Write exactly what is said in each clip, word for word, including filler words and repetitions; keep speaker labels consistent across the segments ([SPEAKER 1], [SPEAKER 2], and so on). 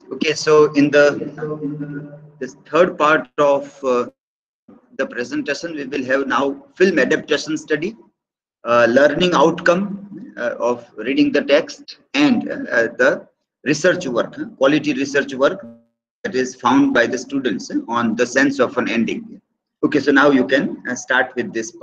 [SPEAKER 1] Okay, so in the this third part of uh, the presentation, we will have now film adaptation study, uh, learning outcome uh, of reading the text, and uh, the research work, uh, quality research work that is found by the students uh, on the sense of an ending. Okay, so now you can uh, start with this part.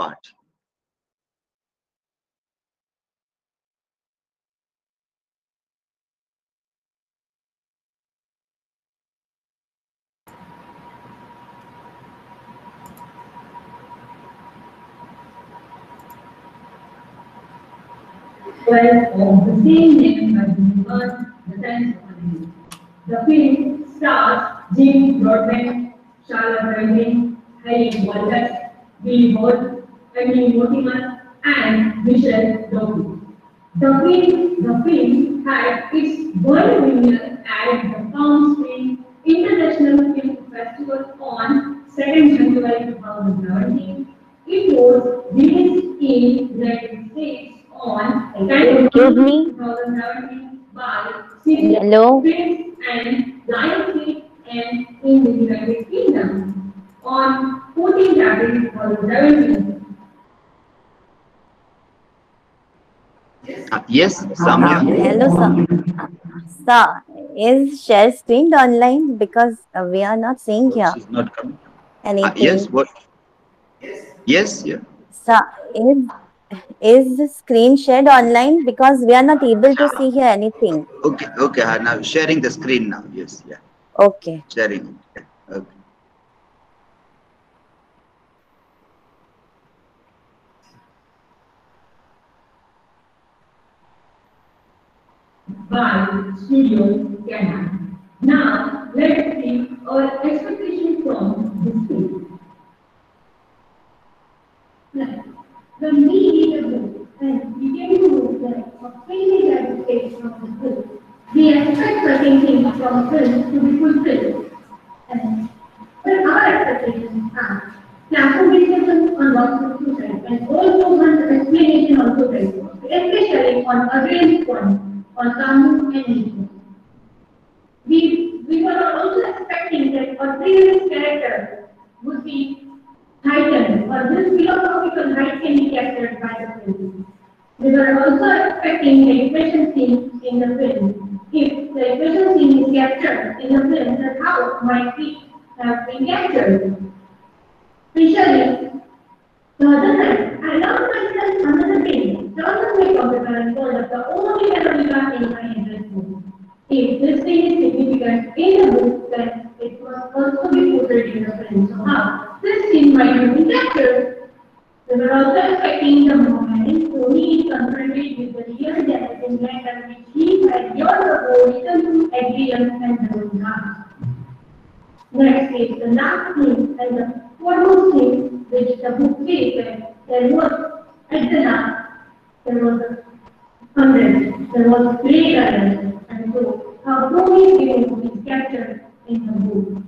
[SPEAKER 2] Well, of the same name by the The Times of India. The film stars Jim Broadbent, Charlotte Rampling, Harry Walters, Billy Boyd, Emily Mortimer, and Michelle Dockery. The film, the film had its world premiere at the Palm Springs International Film Festival on second January twenty seventeen. It was released in the United States on
[SPEAKER 3] Excuse me.
[SPEAKER 2] twenty seventeen by City
[SPEAKER 3] Hello.
[SPEAKER 2] Films and Lionsgate and in the United Kingdom on fourteenth April twenty seventeen.
[SPEAKER 1] Uh, yes,
[SPEAKER 3] Uh,
[SPEAKER 1] Samya.
[SPEAKER 3] hello, sir. Uh, sir, is share screened online because uh, we are not seeing
[SPEAKER 1] Voice
[SPEAKER 3] here
[SPEAKER 1] is not coming. Uh, yes,
[SPEAKER 3] anything.
[SPEAKER 1] what? Yes, yeah.
[SPEAKER 3] Sir, is is the screen shared online because we are not able to see here anything.
[SPEAKER 1] Okay, okay. uh, Now sharing the screen now. Yes, yeah.
[SPEAKER 3] Okay.
[SPEAKER 1] Sharing. Yeah. Okay.
[SPEAKER 2] By Studio Canada. Now, let's see our expectation from this film. Now, when we read a book and we get to know that a failure that takes from the book, we expect certain things from film to be fulfilled. And but our expectations are classification on one to two and also one explanation on two sides, especially on against point on Kamu and Nishu. We, we were also expecting that a previous character would be heightened, or this philosophical height can be captured by the film. We were also expecting the equation scene in the film. If the equation scene is captured in the film, then how might it have been captured? Especially, the other side, I love myself another thing. Turn the way of the current world of the only Veronica in my interest book. If this thing is significant in the book, then it must also be portrayed in the film. So how? This scene might have been captured. We were also expecting the moment in Tony is confronted with the real death in letter which he had years ago written to Adrian and Veronica. Next is the last scene and the foremost scene which the book says that there was at the last there was a hundred, there was great silence, and so how Tony's feeling is captured in the book.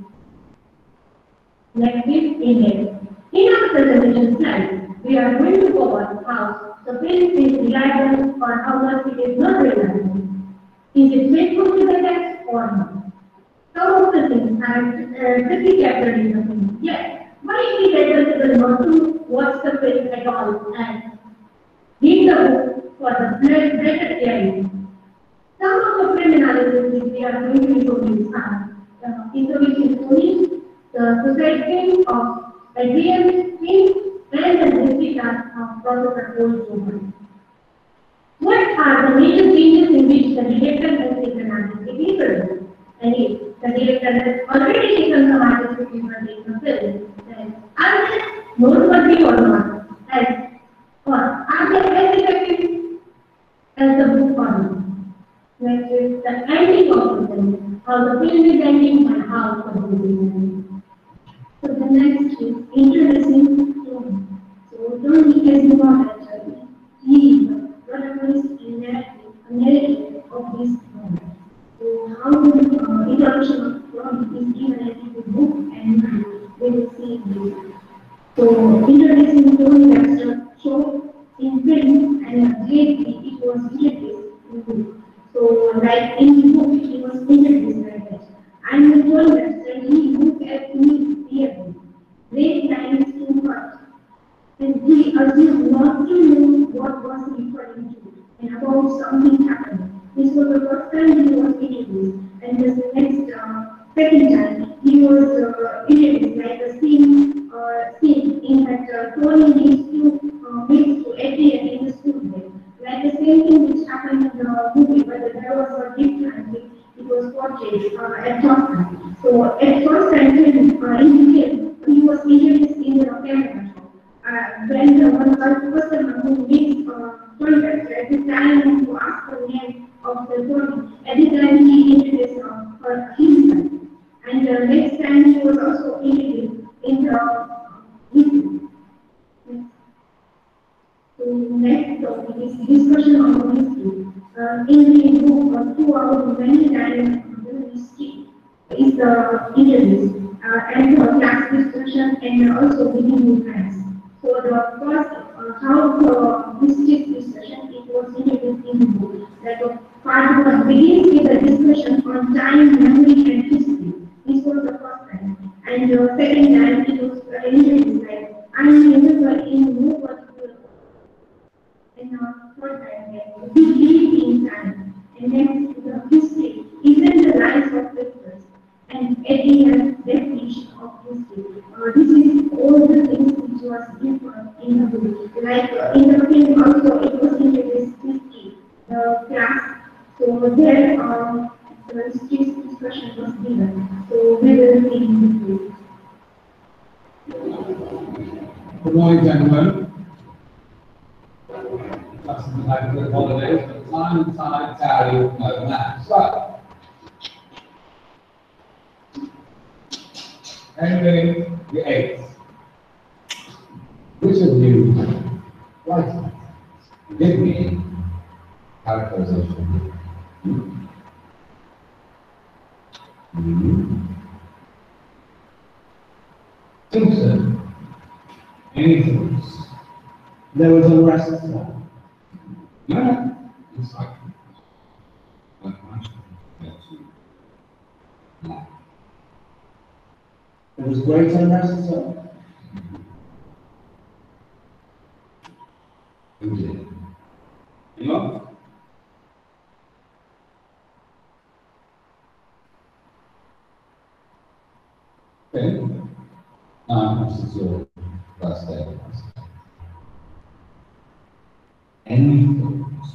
[SPEAKER 2] Next is index. In our presentation slide, we are going to cover how the film is reliable or how much it is not reliable. Is it faithful to the text or not? Some of the things are uh, pretty captured in the film. Yes, but it is advisable not to watch the film at all and read the book for the better clarity. Some of the film analysis which we are going to introduce are uh, introducing Tony, the suicide film of Adrian film, and the history task of Professor Paul Schumann. What are the major changes in which the director has taken artistic liberty? And if the director has already taken some artistic liberty in the film, then are they noteworthy or not? And or are they as effective as the book or not? Next is the ending of the film, how the film is ending and how the book is ending. So the next is introducing Tony. So Tony is not actually he is the protagonist and narrative, narrative of this novel. So how the uh, introduction of Tony is given as the book and we will see this. So introducing Tony Webster show in film and lately it was introduced in book. So like in the book it was introduced like that. hope something happened. This was the first time he was introduced, and the next uh, second time he was uh, introduced like a scene uh, scene in that uh, Tony needs to uh, meets to appear in the school. Like the same thing which happened in the movie, but there was a different. It was portrayed uh, at first time. So at first time, uh, in the film, he was introduced in the camera. Uh, when the one person who meets uh, contact at the time to ask the name of the Tony, at the time he introduced uh, her himself. And the uh, next time she was also introduced in the uh, history. So next topic is discussion on the history. Uh, in the book, uh, two hours many times the history is uh, introduced uh, and the class discussion and also within the class. So the first, uh, how the history discussion it was introduced in the book. Like uh, part one begins with the discussion on time, memory, and history. This was the first time, and the uh, second time it was uh, introduced like I remember in no particular. And uh, third time, like, we live in time, and next to the history, even the lives of victors, and at the end, definition of history. Uh, this is all the things which was different in the book. Like uh, in the film also, it was introduced history, the class. So there, uh, the history discussion was given. So we will see in the book.
[SPEAKER 4] Good morning, gentlemen. Customers had good holidays, but time and tide tally with no match. So, Henry the Eighth. Which of you, right, give me characterization? Mm-hmm. Simpson, any thoughts? There was a rest stop. No, it's like there was great unrest stop. Who did it? Anyone? Okay. Um, this is your first day. Any thoughts?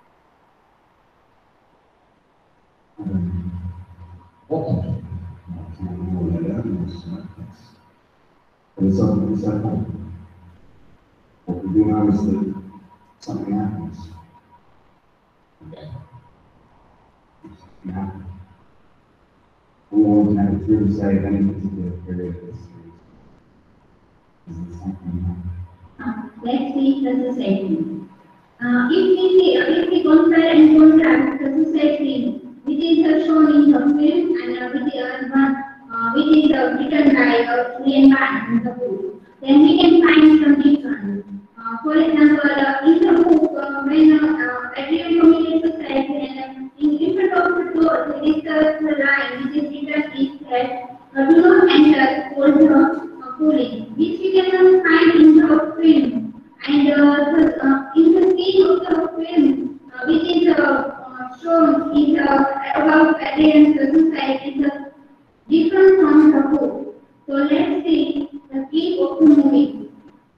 [SPEAKER 4] Um, what happened?
[SPEAKER 5] I can't remember what happened. But it's something that's at home. What we do now is that something happens.
[SPEAKER 4] Okay.
[SPEAKER 5] Something happens. We won't have it really say any particular period of history. Is it something happen?
[SPEAKER 2] Uh, let's see the society. Uh, if we uh, if we compare and contrast the society which is uh, shown in the film and uh, which, uh, uh, which is uh, written by uh, Julian Barnes in the book, then we can find some difference. Uh, for example, uh, in the book, uh, when uh, Adrian community society and uh, in front of the door, there is uh, the line which is written is that uh, do not enter for the uh, cooling, which we can find in the film. And uh, the, uh, in the scene of the film, uh, which is uh, uh, shown is uh, about Adrian's society, is uh, different from the book. So let's see the key of the movie.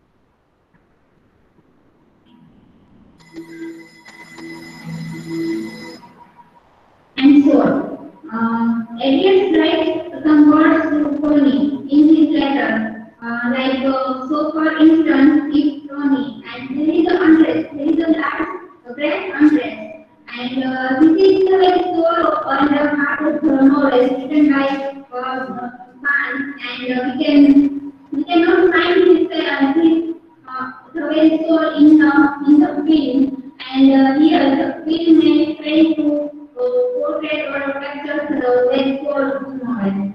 [SPEAKER 2] And so on. Uh, Adrian writes some words to Tony in his letter. Uh, like uh, so, for instance, if Tony and there is a unrest, there is a large, a great unrest, and uh, this is the like soul on the heart of the knowledge written by uh, Barnes, and uh, we can we cannot find this uh, this uh, the very soul in the in the film, and uh, here the film may try to uh, portray or capture the very soul of the knowledge.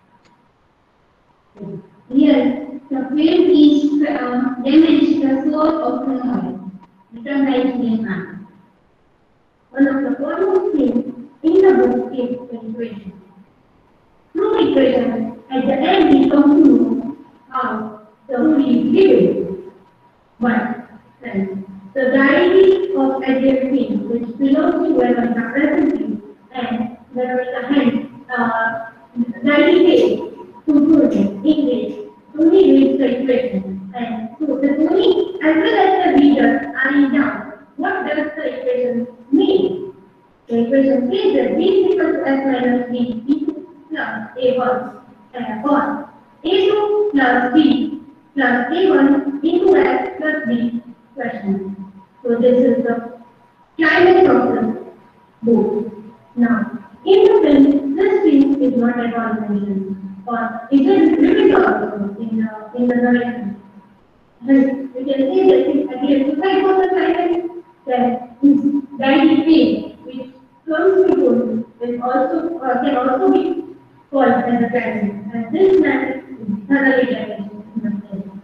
[SPEAKER 2] Here, the film is uh, damaged the soul of the knowledge, written by Julian Barnes. One of the foremost themes in the book is the equation. Through equation, at the end we come to know how the movie is living. One, the diary of adjacent field which belongs to Veronica presently, and Veronica hence uh, rightly says to Tony, English, Tony reads the equation, and so the Tony as well as the reader are in doubt. What does the equation mean? The equation says that b is equal to s minus b b two plus a one uh, or a two plus b plus a one into s plus b question. So this is the climate of the board. Now, in the film, this thing is not at all mentioned, or it is written also in the in the narration. And we can say that it again, if I go the climate, then his daddy pain, which comes to gold, is also uh, can also be called as a climate. And this matter is thoroughly damaged in the film.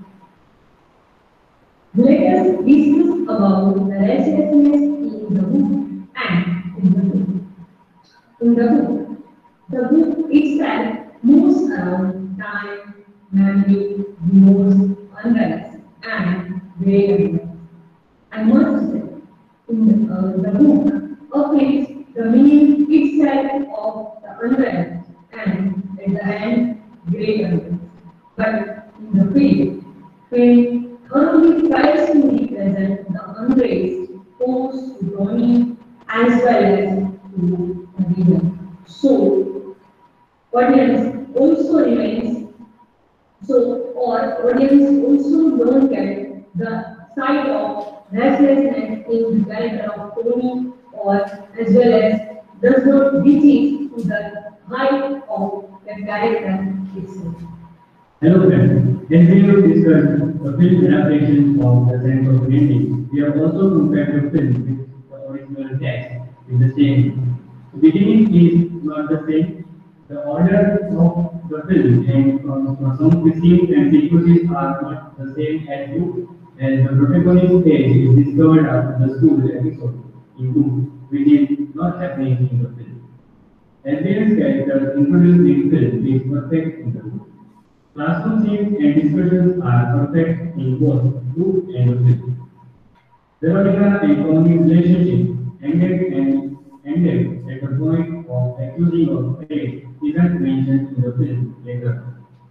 [SPEAKER 6] Let us discuss about the restlessness in the book and in the book. In the book, the book itself moves around time, memory, remorse, unrest, and variance. I must say, in the, uh, the book affects the meaning itself of the unrest and at the end, great unrest. But in the film, film thoroughly tries to represent the unrest posed to Ronnie as well as to the reader. So, audience also remains, so or audience also don't get the side of restlessness in the character of Tony, or as well as does not reach it to the height of the character itself.
[SPEAKER 7] Hello friends, as we have discussed the film adaptation of The Sense of Painting, we have also compared the film with the original text in the same. The beginning is not the same. The order of the film and uh, some of the scenes and sequences are not the same as book, as the protagonist stage is discovered after the school episode in book, which is not happening in the film. Adrian's character introduced in film is perfect in the book. Classroom scenes and discussions are perfect in both book and the film. Veronica and Tony's relationship ended and ended at the point of accusing of fate isn't mentioned in the film later.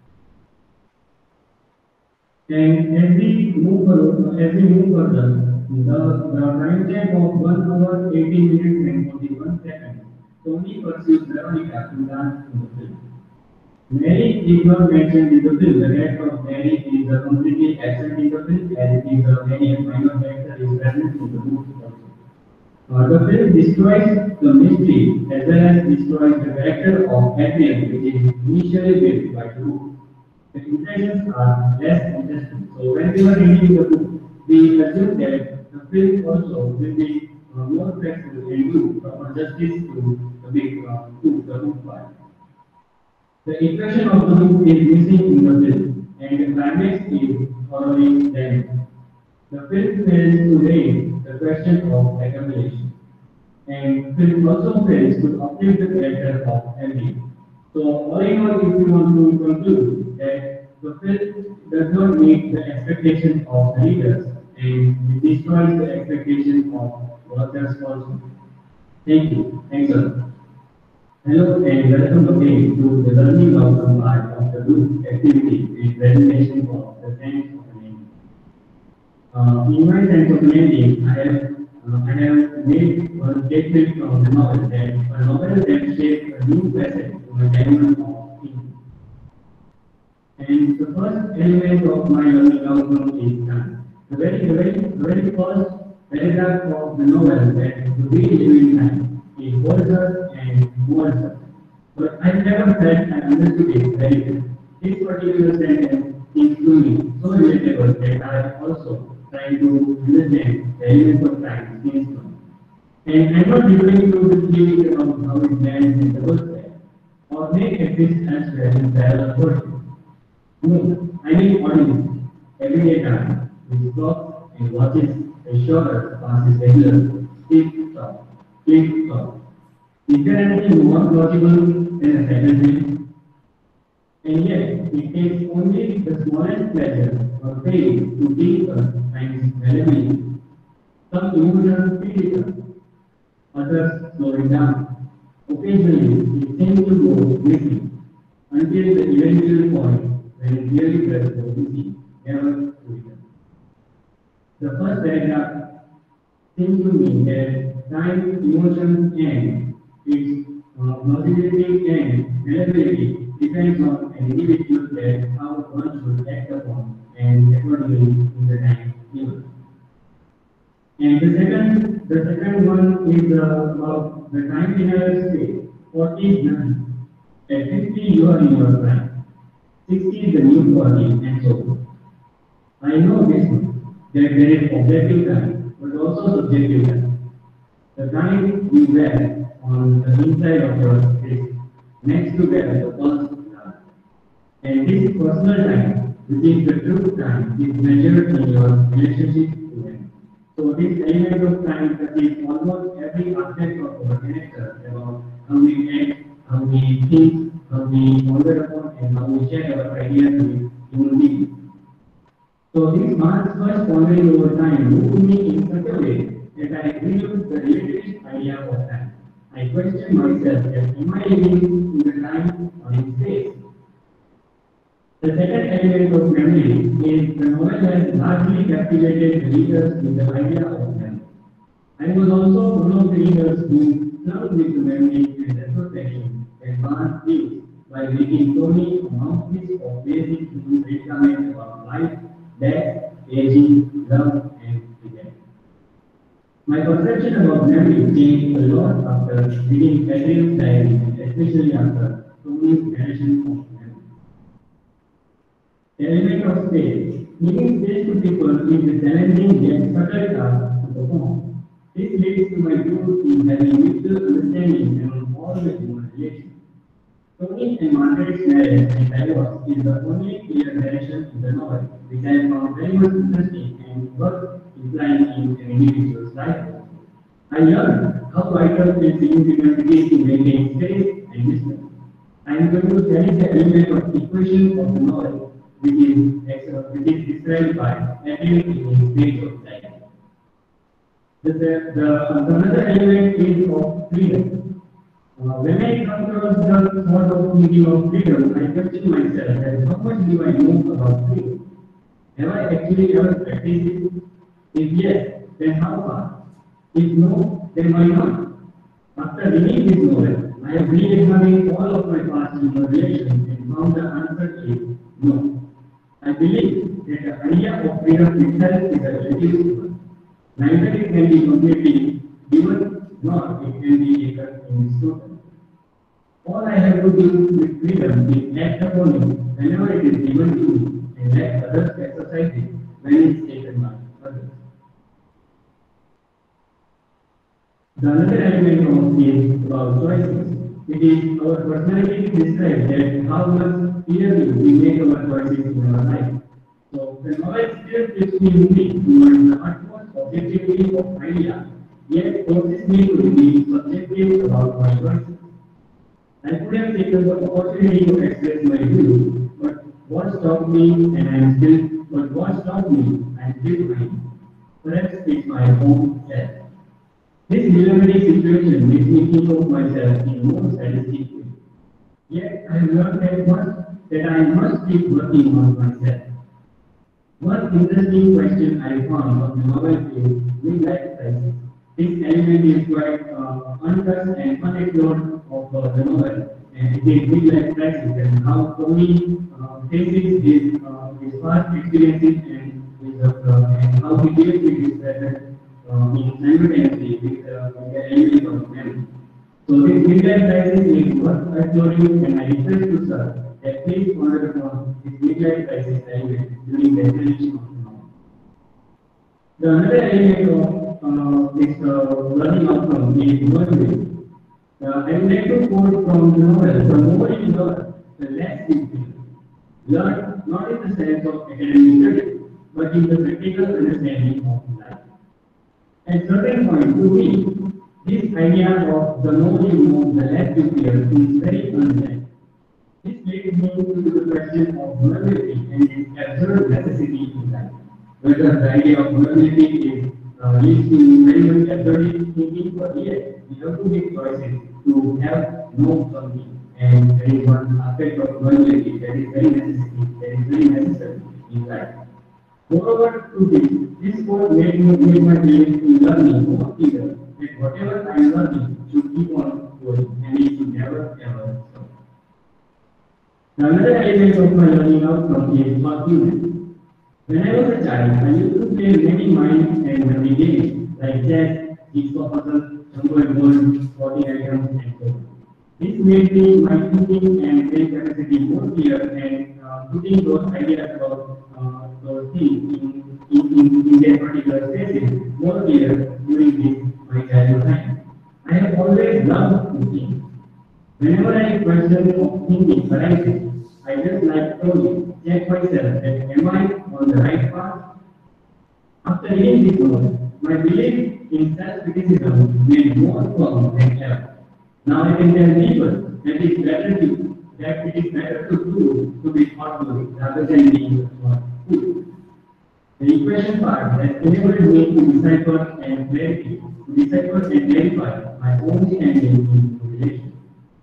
[SPEAKER 7] And as we move further, as we move further, the, the time check of one hour, eighteen minutes and forty-one seconds, Tony pursues Veronica to dance in the film. Mary is not mentioned in the film. The character of Mary is uh, completely absent in the film, as it is a very minor character is present in the book also. Uh, the film destroys the mystery as well as destroys the character of Adrian, which is initially built by the book. The impressions are less interesting. So when we were reading the book, we assume that the film also will be uh, more flexible and do proper justice to the big uh, to the book part. The impression of the book is missing in the film, and the climax is thoroughly damaged. The film fails to raise the question of accumulation, and film also fails to uplift the character of Emily. So, all in all, if you want to conclude that the film does not meet the expectation of the readers, and it destroys the expectation of watchers also. Thank you. Thanks, sir. Hello and welcome again to the learning outcome part of the group activity and presentation of the Sense of Painting. Uh, in my Sense of Painting, I have, uh, I have made one statement from the novel that a novel that shapes a new facet to my diamond of thinking. And the first element of my learning outcome is time. The very, the very, the very first paragraph of the novel that we live in time. It holds us and moves us. But I never felt I understood it very well. This particular sentence is to me so relatable that I also try to understand the elements of time since then. And I'm not referring to the theory about how it lands in the first place, or may exist elsewhere in parallel versions. No, I mean audience, everyday time, with clocks and watches, a shorter passes regular, speak, stop. Click stop. Is there anything more plausible than a second thing? And yet, it takes only the smallest pleasure or pain to teach us time's valuability. Some emotions feel it up, others slow it down. Occasionally, it seems to go missing until the eventual point when it really does go missing, never to return. The first paragraph seems to me that time, emotions, and its uh, plausibility and reliability depends on an individual that how one should act upon and accordingly in the time given. And the second, the second one is uh, about the time linear state. forty is nothing. At fifty, you are in your prime. sixty is the new forty, and so on. I know this one, that there is objective time, but also subjective time. The time you wear on the inside of your face, next to where the pulse is. And this personal time, which is the true time, is measured in your relationship to them. So this element of time touches almost every aspect of our character, about how we act, how we think, how we ponder upon, and how we share our ideas with human beings. So this man's first pondering over time moved me in such a way that I reviewed the relativist idea of time. I questioned myself that am I living in the time or in space? The second element of memory is the novel has largely captivated the readers with the idea of memory. I was also one of the readers who loved with the memory and retrospection that Barnes used by making Tony a mouthpiece of basic human requirements about life, death, aging, love, and regret. My perception about memory changed a lot after reading Adrian's diary, and especially after Tony's narration of memory. The element of space. Giving space to people is a challenging yet subtle task to perform. This leads to my view in having mutual understanding among all the human relations. Tony and Margaret's marriage and divorce is the only clear narration in the novel, which I found very much interesting and worth implying in an individual's life. I learned how vital and significant it is to maintain space and distance. I am going to challenge the element of equation of the novel, which is, which is described by Adrian in his page of life. The, the, the, another element is of freedom. Uh, when I come across the thought of thinking of freedom, I question myself that how much do I know about freedom? Have I actually ever practiced it? If yes, then how far? If no, then why not? After reading this novel, I have re-examined all of my past human relations and found the answer is no. I believe that the idea of freedom itself is a relative one. Neither it can be completely given, nor it can be taken in its total. All I have to do with freedom is act upon it whenever it is given to me and let others exercise it when it is taken by others. The another element of is about choices. It is our personality describes that how much clearly we make our choices in our life. So the novel still keeps me moving towards the utmost objectivity of idea, yet forces me to be subjective about my choices. I could have taken the opportunity to express my views, but what stopped me and I am still but what stopped me I am still trying. Perhaps it's my own self. This dilemmatic situation makes me think of myself in a more sadistic way. Yet I have learned that much that I must keep working on myself. One interesting question I found of the novel is midlife crisis. This element is quite uh, untouched and unexplored of uh, the novel, and it is midlife crisis and how Tony uh, faces his, uh, his past experiences and, his, uh, and how he deals with his present uh, in simultaneously with, uh, with the element of memory. So this midlife crisis is worth exploring, and I request to sir that please ponder upon this midlife crisis element during the explanation of the novel. The another element of uh, this uh, learning outcome is learning. Uh, I would like to quote from the novel: the more you learn, the less you feel. Learn not in the sense of academic study, but in the practical understanding of life. At certain point, to me, this idea of the more you know, the less you fear is very unreal. This leads me to the question of vulnerability and its absurd necessity in life. Whether the idea of vulnerability is uh, uh, leads to very much absurdist thinking, but yes, we have to make choices to have no something. And there is one aspect of loyalty that is very necessary, that is very necessary in life. Moreover, to this, this course made me made my belief in learning more clear that whatever I am learning should keep on going and it should never ever stop. Now, another element of my learning outcome is forgiveness. When I was a child, I used to play many mind and body games like chess, jigsaw puzzle, jungle and world, sporting items, and so on. This made me my thinking and brain capacity more clear and uh, putting those ideas about uh, those things in, in, in, in their particular spaces more clear during this my childhood time. I have always loved thinking. Whenever I question of thinking arises, I just like slowly check myself that am I on the right path? After reading this note, my belief in self-criticism made more firm than ever. Now I can tell people that it's better to that it is better to do to be thoughtful rather than being thoughtful. The equation part that enabled me to decipher and clarity, to decipher and clarify my own standing in relation.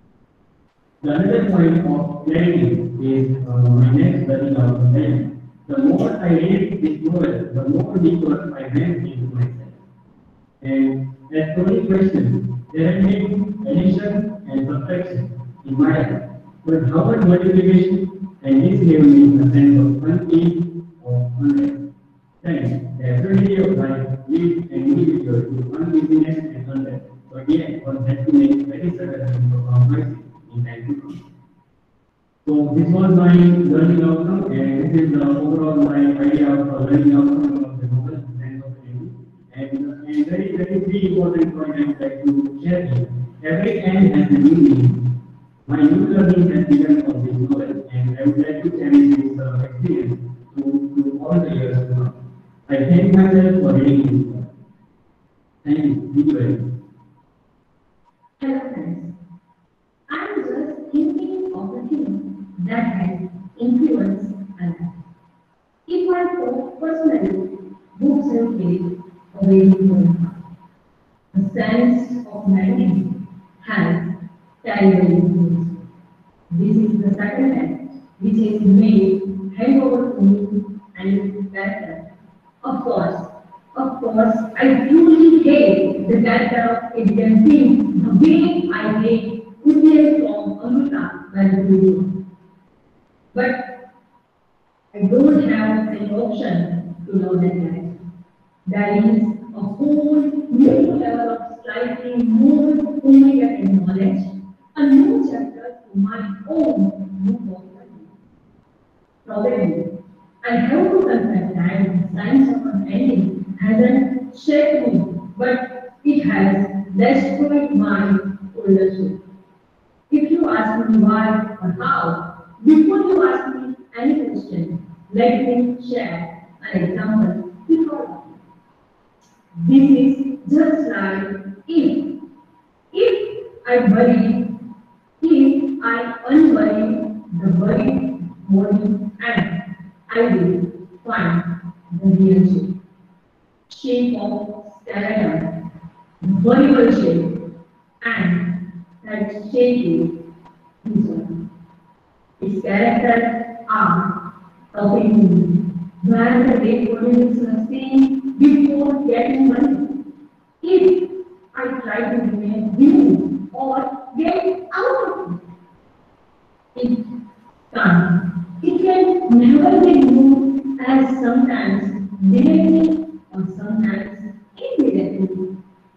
[SPEAKER 7] The other point of clarity is uh, my next learning outcome. The more I read this novel, the more deeper I went into myself. And as Tony questioned, there have been addition and subtraction in my life. But how much multiplication? And this gave me a sense of unease or unrest. Then, the ability of life leads an individual to uneasiness and unrest. But yet, one has to make very certain and profound choices in time to come. So, this was my learning outcome, and this is the overall my idea of uh, learning outcome of the novel, and of the And, and very, very three important points I would like to share here. Every end has a new meaning. My new learning has begun from this novel, and I would like to challenge this uh, experience to, to all the years to come. I thank myself for reading this book. Thank you. Thank you very much.
[SPEAKER 6] Hello friends. I am just thinking of the things that has influenced my life. If I talk personally, books have played a very important part. The sense of magazine has carried an influence. This is the second time which is made handover to me and character. Of course, of course, I truly hate the character of Adrian Pink the way I hate Udiel from Amrita by the video. But I don't have an option to love that character. There is a whole new level of slightly more humanity knowledge, a new chapter to my own book of learning. Probably, I have to confess that the science of an ending hasn't shaped me, but it has destroyed my older soul. If you ask me why or how, before you ask me any question, let me share an example before. This is just like if, if I bury, if I unbury the buried body and I will find the real shape. Shape of skeleton, burial shape, and that shape is vision. Its characters are talking to me, where the dead body is sustained before getting money. If I try to remain human or get out of it, it can't. It can never be moved as sometimes directly or sometimes indirectly.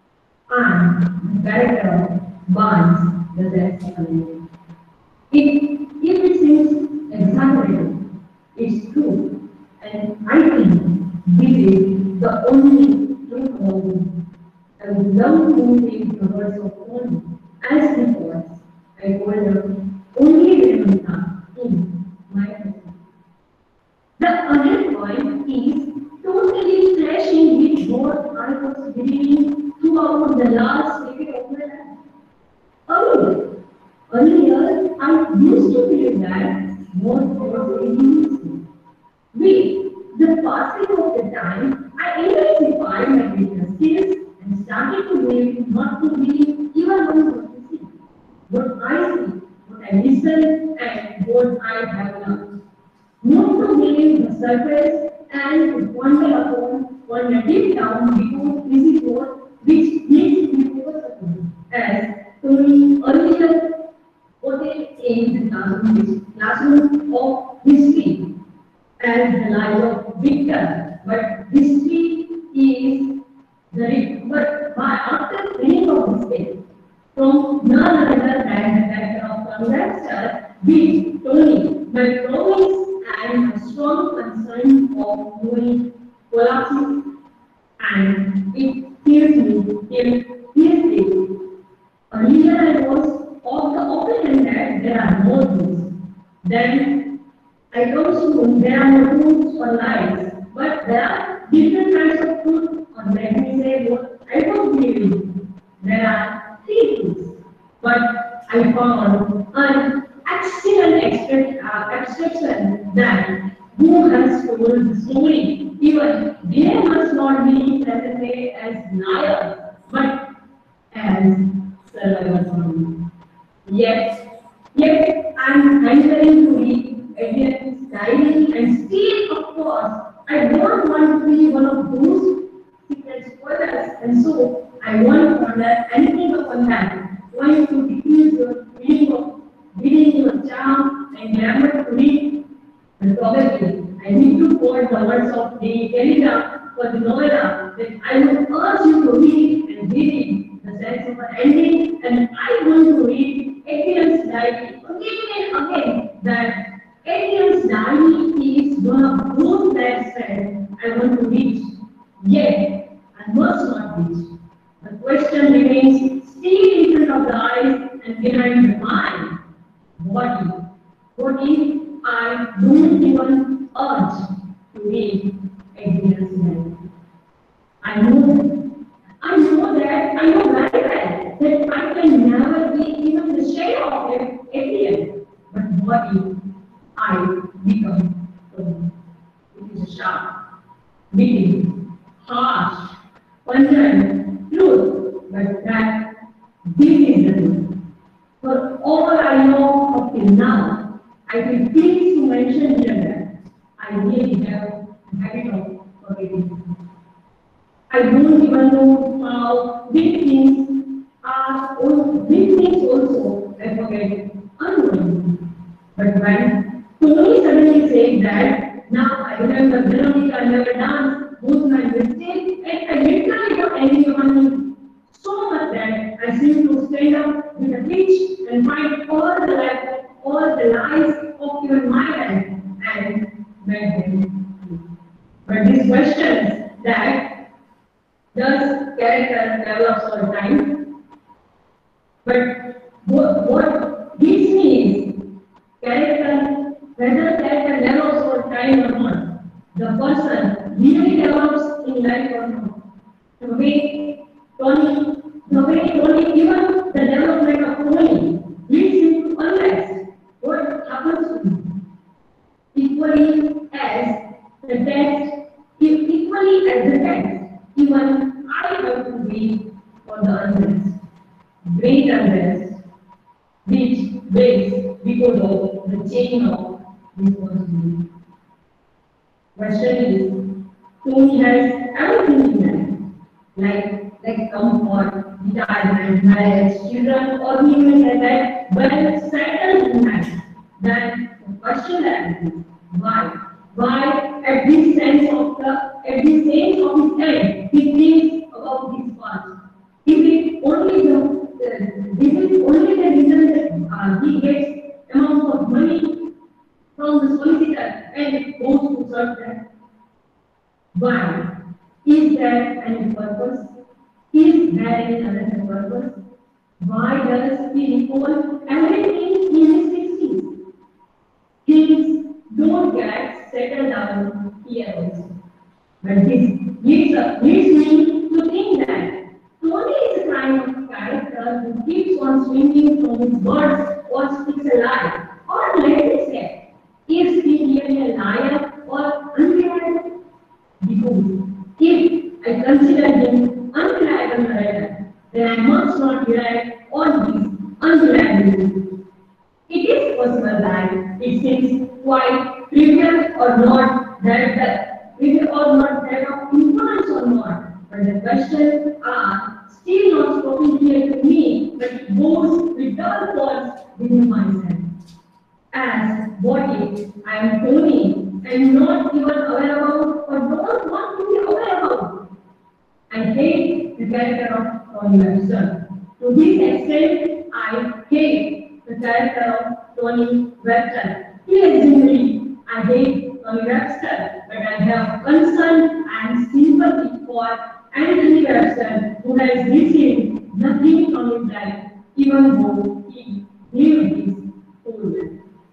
[SPEAKER 6] And the character binds the rest of it. If, if it seems exaggerated, it's true. And I think this is the only truth of it. I would love to take the words of only as it was. I told her only Vedanta in my person. The other point is totally clashing with what I was believing throughout the last decade of my life. Earlier, earlier I used to believe that what was in with the passing of the time, I intensified my business skills and started to believe not to believe even when what to see. What I see, what I listen, and what I have learned. Not to believe the surface and to ponder upon one deep down before easy thought which makes me focus upon. As Tony earlier quoted in the classroom, classroom of history as the life of Victor. But history is the but my after training of history from none other than the character of Congressor with Tony, my promise and my strong concern of knowing collapses and it kills me till this day. Earlier I was of the opinion that there are no rules. Then I don't assume there are no rules for lies, but there are different kinds of truth, or let me say what I don't believe in. There are three truths, but I found an excellent extract, uh, abstraction that who has told the story, even they must not be presented as liars, but as survivors only. Yet, yet I'm entering to read Adrian's diary and still, of course, I don't want to be one of those secret spoilers, and so I won't wonder anything upon that. Going to decrease your feeling of reading your charm and glamour to read, and probably I need to quote the words of the telegram for the novella that I would urge you to read and read the sense of an ending, and I want to read Adrian's diary again and again. That Adrian's diary is one of those that said I want to reach, yet I must not reach. The question remains still in front of the eyes and behind the mind. What if? What if I don't even urge to read Adrian's diary? I know, I know that, I know very well that I can never be even the shadow of Adrian. But what if I become Tony? It is a sharp, biting, harsh, pungent truth, but that this is the truth. For all I know up till now, I will please to mention here that I really have a habit of forgetting. I don't even know how big things are, or big things also I forget unknowingly. But when Tony suddenly said that, now I remember Veronica never danced, both my mistakes, and I literally got angry on me so much that I seemed to stand up with a hitch and find all the lies, all the lies of even my life and met them. But these questions that does character develop over time? But what, what gives me is character, whether character develops over time or not, the person really develops in life or not. The way Tony, the way Tony, even the development of Tony leads him to unrest. What happens to him? Equally as the text, equally as the text, even I have to be for the unrest, great unrest, which breaks because of the chain of responsibility. Question is, Tony has everything in life, like like comfort, retirement, marriage, children, or even has that well settled in life. Then the question that is, why? Why at this sense of the at this stage of his end, he thinks about his past? Is it only the uh, is it only the reason that uh, he gets amounts of money from the solicitor and it goes to serve them? Why? Is there any purpose? Is there any other purpose? Why does he recall everything in his sixties? Things don't get settled down here also. But this leads, uh, leads me to think that Tony is a kind of character who keeps on swinging from his words or speaks a lie. Or let me say, is he really a liar or unreliable? Because if check on his unreliability. It is possible that it seems quite trivial or not that the trivial or not that of importance or not, but the questions are still not spoken clear to me, but it goes with double thoughts within myself. As what if I am Tony and not even aware about or don't want to be aware about? I hate the character of Tony Webster. To this extent, I hate the character of Tony Webster. Legitimately, I hate Tony Webster, but I have concern and sympathy for Anthony Webster, who has received nothing from his life, even though he lived his whole life.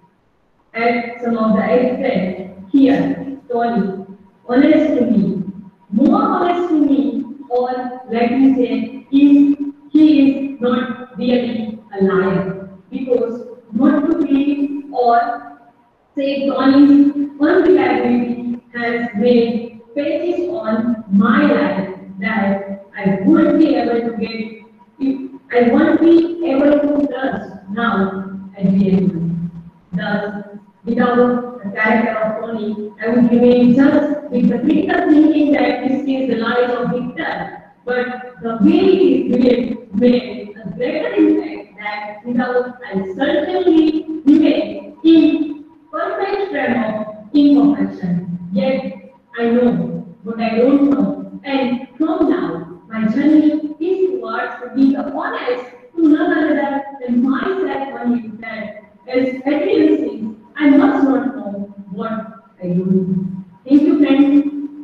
[SPEAKER 6] At some of the extent here, Tony, honest to me, more honest to me, or let me say, if he is not really a liar, because not to believe or say Tony's unreliability has made pages on my life that I won't be able to get, if I won't be able to trust now at the end. Thus, without the character of Tony, I would remain just with the critical thinking that this is the life of Victor. But the way it is made a greater impact that without I certainly remain in perfect frame of imperfection. Yet I know what I don't know, and from now my journey is towards being honest to none other than myself only that as experiences I must not know what I do. Thank you, friends.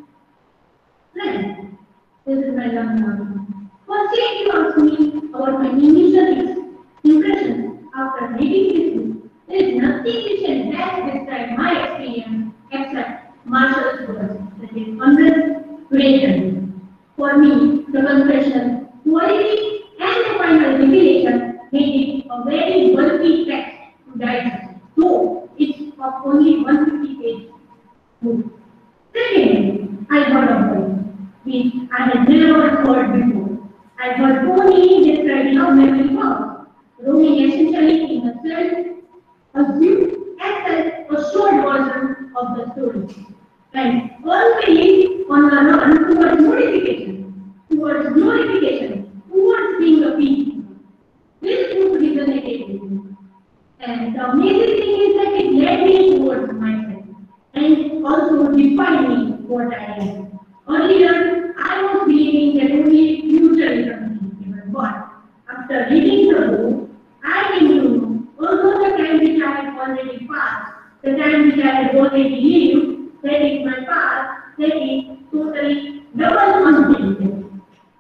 [SPEAKER 2] Friends, this is my young man. First, you asked me about my initial impressions after reading this book. There is nothing which can best describe my experience except Marshall's words, that is, hundred creation. For me, the confession, quality, and the final revelation made it a very bulky text to digest, though it's of only one hundred fifty page book. Secondly, I heard of it, which I had never heard before. I heard Tony describe how memory works, roaming essentially in a self-assumed as a short version of the story, and always on the run towards modification, towards glorification, towards being a peace. This book resonated with me. And the amazing thing is that it led me towards myself and also defined me what I am. Earlier, I was believing that only future is something, but after reading the book, I came to know, although the time which I had already passed, the time which I had already lived, that is my past, that is totally double unbelievable.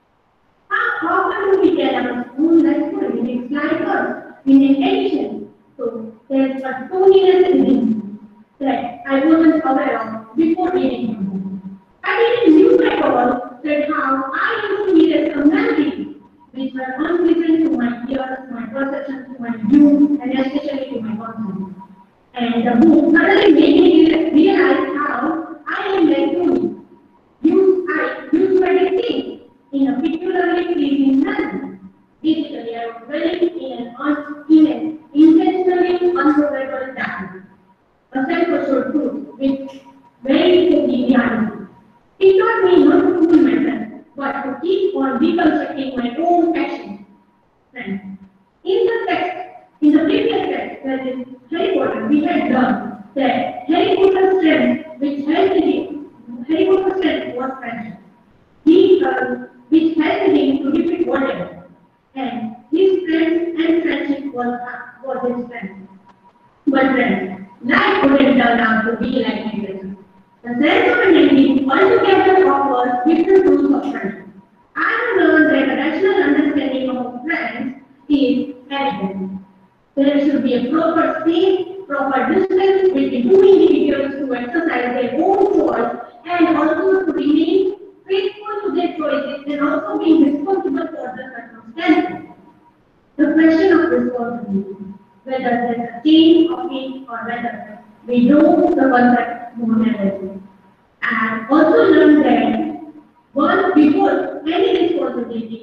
[SPEAKER 2] How often do we tell our own life story in its life in an edition? So there's a toniness in me that I wasn't aware of before reading the book. I didn't knew at all that how I used to read some memories which were unpleasant to my ears, my perception, to my view, and especially to my conscience. And the book suddenly made me realize how I am like Tony. Use I use certain things in a particularly pleasing manner. Basically, I was dwelling in an un, in an intentionally unprovable darkness, a self-assured truth which very to the reality. It taught me not to fool myself, but to keep on reconstructing my own passion. Friends, in the text, in the previous text, that is Harry Potter, we had learned that Harry Potter's strength, which helped him, Harry Potter's strength was friendship. He, uh, which helped him to defeat Voldemort. And his friends and friendship was, uh, was his strength. But friends, life wouldn't turn out to be like this. The sense of identity altogether offers different rules of friendship. I have learned that a rational understanding of friends is evident. There should be a proper space, proper distance between two individuals to exercise their own choice and also to remain faithful to their choices and also being responsible for the circumstances. The question of responsibility, whether there's a chain of it or whether we know the concept more than ever. And also learn that once before any responsibility,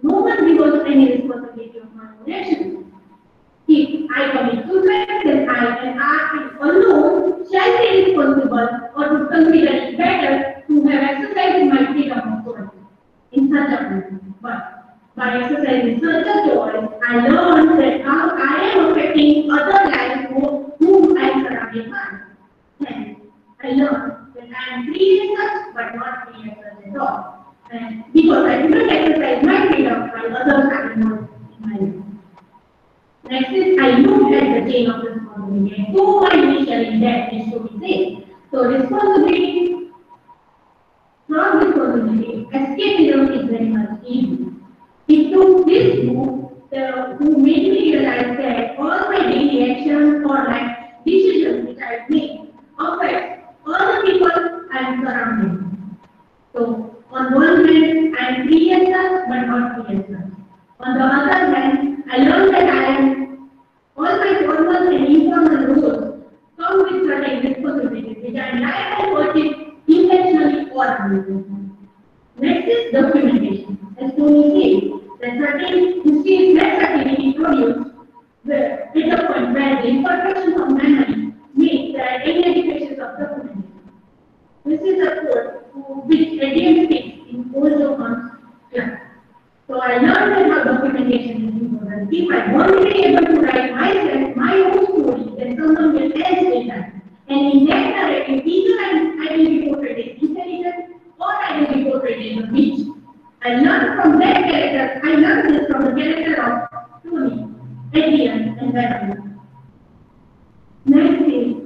[SPEAKER 2] no one beholds any responsibility of my own actions. If I commit suicide, then I and I alone shall be responsible, or to consider it better to have exercised my freedom of choice in such a way. But by exercising such a choice, I learned that how I am affecting other lives who- whom I am surrounded by. Hence, I learned that I am free as such, but not free as such at all. And because I do not exercise my freedom, while others are involved in my life. Next is, I looked at the chain of responsibility and so my initial that is to be said. So responsibility, from responsibility, escapism is very much easy. It took this book the, who made me realize that all my daily actions or like decisions which I make affect all the people I am surrounded. So on one hand, I am free as such, but not free as such. On the other hand, I learned that I am all my formal and informal roles come with certain responsibilities which I like and worship intentionally or unintentionally. Next is documentation. As Tony said, that certain history that activity produced where at the point where the imperfections of memory make the inadequacies of documentation. This is a quote which again fits in Ojo Hunt's class. So I learned that how documentation is important. If I want to be able to write myself, my own story, then someone will else will that. And in that narrative, either I, I will be portrayed as intelligent or I will be portrayed as a witch. I learned from that character, I learned this from the character of Tony, Adrian, and Batman. Next is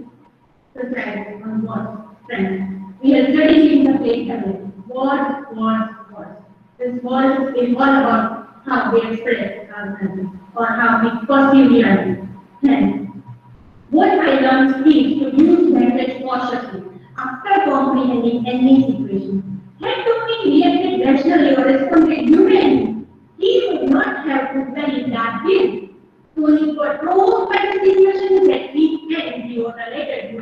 [SPEAKER 2] society on words, friends. We are studying in the play career. Words, words, words. This word is all about how we express ourselves or how we perceive reality. Hence, what I learned is to use language cautiously after comprehending any situation. Had Tony reacted rationally or responded humanly, he would not have to study that field. Tony got provoked by the situation that he and he was related to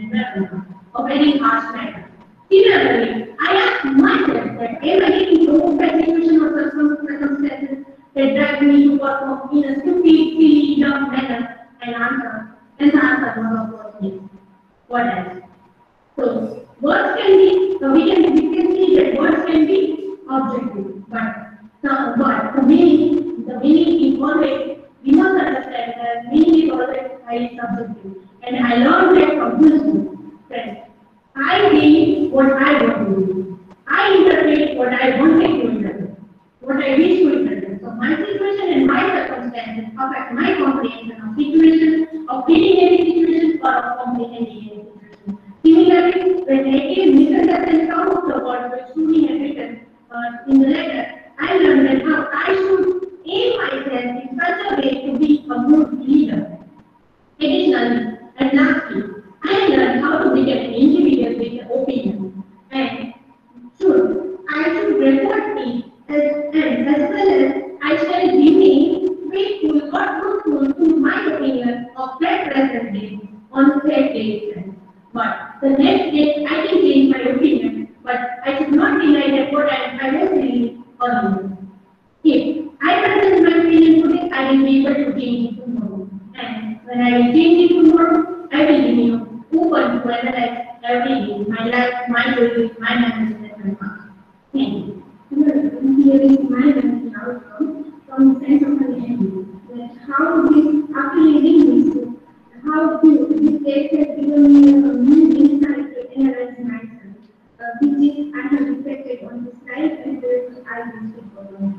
[SPEAKER 2] an a very harsh matter. Similarly, I asked myself that am I getting provoked by situation or circumstances that drive me to perform in a stupid, silly, dumb manner and answer, and the answer was of course yes. What else? So, words can be, so we can, we can see that words can be objective, but, so, but the meaning, the meaning is always, we must understand that meaning is always highly subjective. And I learned that from this book, friends. I read what I want to do. I interpret what I wanted to interpret, what I wish to interpret. So my situation and my circumstances affect my comprehension of situation, of reading any situation or of comprehending any situation. Similarly, when I came misunderstand some of the words which Tony had written uh, in the letter, I learned that how I should aim myself in such a way to be a good leader. Additionally, and lastly, I learned how to become an individual with an opinion and should I should report it as, and as well as I shall remain faithful or truthful to my opinion of that present day on that day. But the next day I can change my opinion, but I should not deny that what I, I was really earlier. If I present my opinion today, I will be able to change it tomorrow. And when I will change it tomorrow, I will remain open to analyze every day my life, my choices, my memories, and my past. Thank you.
[SPEAKER 8] Here is my mental outcome from the sense of understanding that how this, after reading this book, how to, this text has given me a new insight to analyze myself, uh, which is I have reflected on this life and the I will speak about.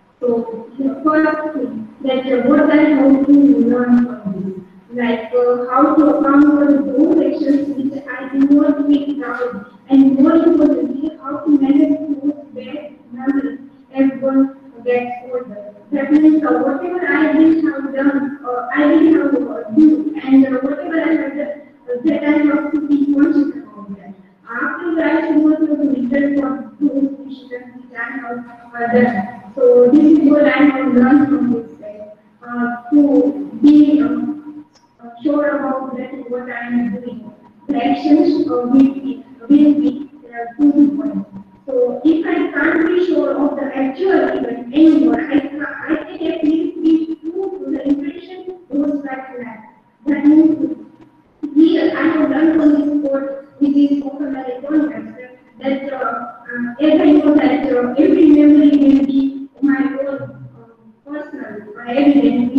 [SPEAKER 8] So, the first thing that uh, what I have to learn from this. Like uh, how to account for those actions which I do not make proud, and more importantly, how to manage those bad memories as one gets older. That means uh, whatever I will have done, uh, I will have uh, do, and uh, whatever I have done, uh, that I have to be conscious about that. After I should not have to return for those decisions which I have uh, done. So this is what I have learned from this, uh, to be. Um, sure about that what I am doing. The actions uh, will be, will be uh, two points. So if I can't be sure of the actual event anymore, I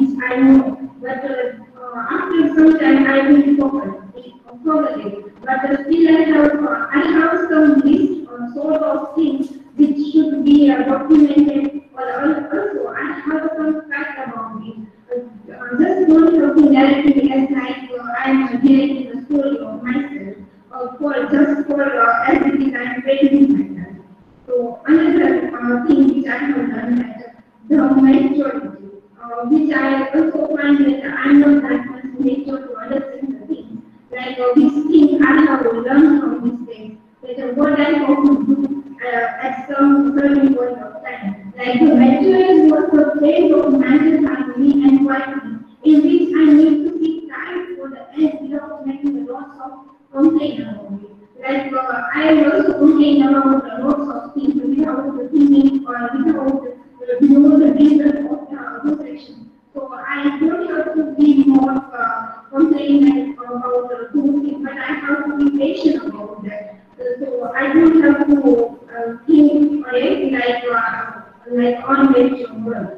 [SPEAKER 8] which I know, but uh, after some time I will forget forget it. But uh, still I have, uh, I have some list or sort of things which should be uh, documented, or also I have some fact about it. Uh, just not talking directly as like uh, I am narrating the story of myself, or for just for uh, as it is I am training myself. So another uh, thing which I have learned that the maturity, uh, which I also find that I am not that much mature to understand the things. Like uh, this thing I have learned from these things. That uh, what I have to do uh, at some certain point of time. Like the maturity was the phase of mental harmony and quietness, in which I need to seek time for the end without making a lot of complaint about it. Like uh, I also complain about uh, lots of things without the thinking or without uh, know the reason of the reflection. So I don't have to be more uh, complaining about uh, those things, but I have to be patient about that. Uh, so I don't have to uh, think or anything like uh, like on nature world.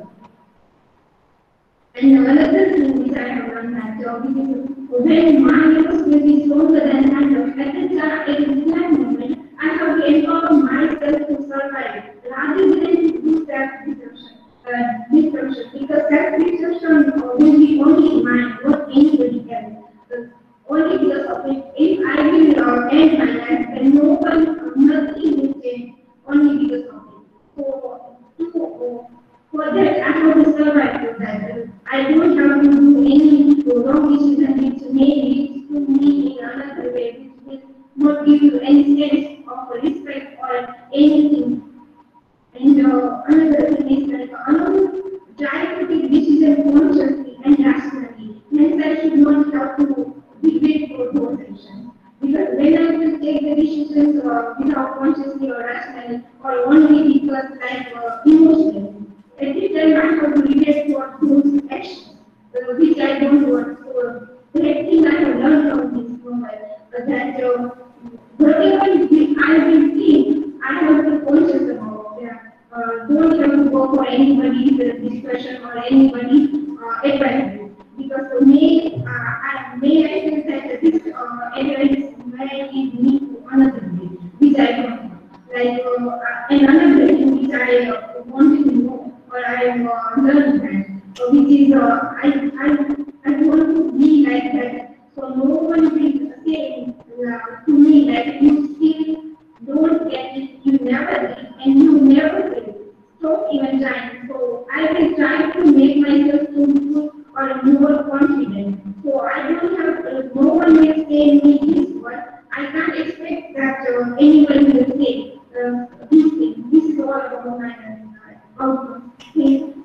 [SPEAKER 8] And another thing which I have learned that uh, when mind was maybe stronger than handle, at the time, at that moment, I have to empower myself to survive rather than to do self-destruction. Uh, destruction, because self-destruction uh, will be only mine, not anybody else. Uh, only because of it, if I will uh, end my life, then no one, uh, nothing will change, only because of it. So, to, uh, for that, I have to survive for that. I don't have to do any wrong decision which may lead to me in another way, which will not give you any sense of respect or anything. And uh, another thing is like another try to take decision consciously and rationally. Hence, I should not have to debate for those actions. Because when I will take the decisions uh, without consciously or rationally, or only because like uh, emotionally, every time I have to debate for those actions, uh, which I don't want. So, the thing I have learned from this moment uh, that uh, whatever I will think, I have to be conscious about. Yeah. Uh, don't have to go for anybody's uh, discussion or anybody's uh, advice. Because uh, may, uh, I, may I feel that this uh, advice may lead me to another way, which I don't know. Like uh, and another thing which I uh, want to know or I uh, learned that, uh, which is uh, I, I, I want to be like that. So no one will say uh, to me that you still don't get it, you never did, and you never will. So even trying. So I will try to make myself truthful or more confident. So I don't have, uh, no one will say me this word. I can't expect that uh, anyone will say uh, this thing. This is all about my uh, outcome. Okay.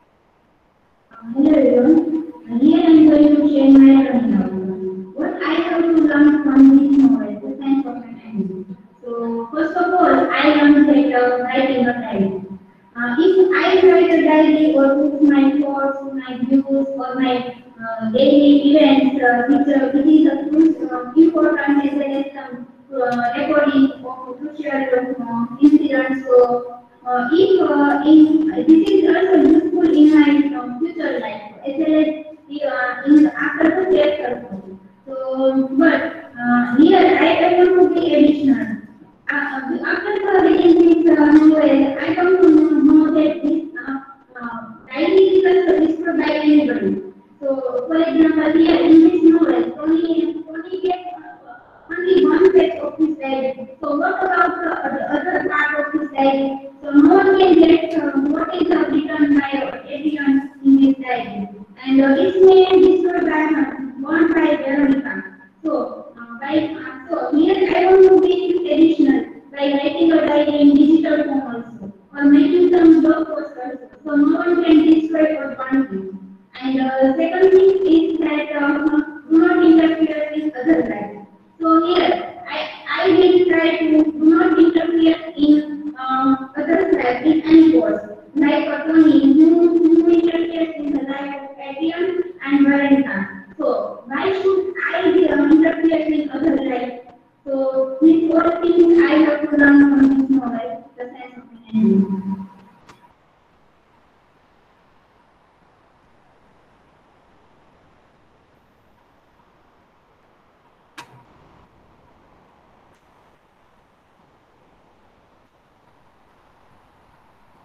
[SPEAKER 8] Uh, hello everyone. Uh, here I am going to share my learning outcome. What I have to learn from this novel, The Science of an Animal. So first of all, I learned that uh, writing a diary. Uh, if I write a diary or put my thoughts, my views, or my uh, daily events, uh, which, uh, which is a uh, important as well as some uh, recording of crucial uh, incidents. So, uh, if uh, in, this is also useful in my uh, future life, as well as uh, in after the death also. So, but uh, here I, I want to be additional. Uh, after the reading this uh, novel, I come to know that this uh, uh, diary is also described by anybody. So, for example, here in this novel, only only get uh, only one page of his diary. So, what about the, uh, the other part of his diary? So, no one can get uh, what is uh, written by uh, everyone in this diary. And uh, this may described by one by Veronica. So, uh, by uh, so here I want to make it additional by writing a diary in digital form also, or making some blog posts also. So no one can describe or one thing. And uh, second thing is that uh, do not interfere with other lives. So here I I will try to do not interfere in um, other lives in any words. Like uh, Tony, who, who interferes in the life of Adrian and Veronica. So why should I be uh, interfere in other lives? So this whole thing I have to learn from this novel, The Science of an Animal.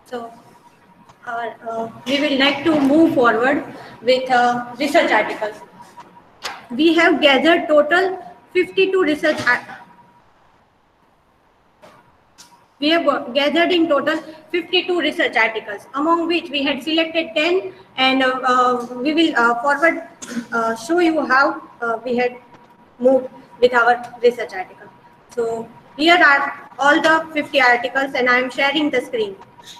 [SPEAKER 2] So uh, uh, we will like to move forward with uh, research articles. We have gathered total fifty-two research articles. We have got- gathered in total fifty-two research articles, among which we had selected ten, and uh, uh, we will uh, forward uh, show you how uh, we had moved with our research article. So here are all the fifty articles, and I am sharing the screen.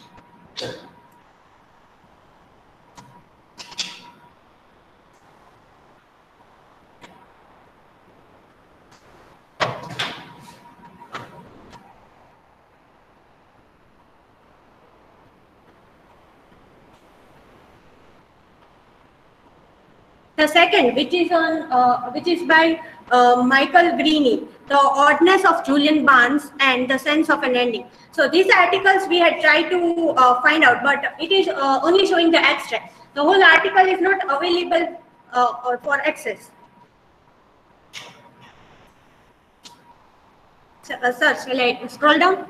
[SPEAKER 2] The second, which is on, uh, which is by uh, Michael Greeny, The Oddness of Julian Barnes and the Sense of an Ending. So these articles we had tried to uh, find out, but it is uh, only showing the abstract. The whole article is not available uh, for access. So, uh, sir, shall I scroll down?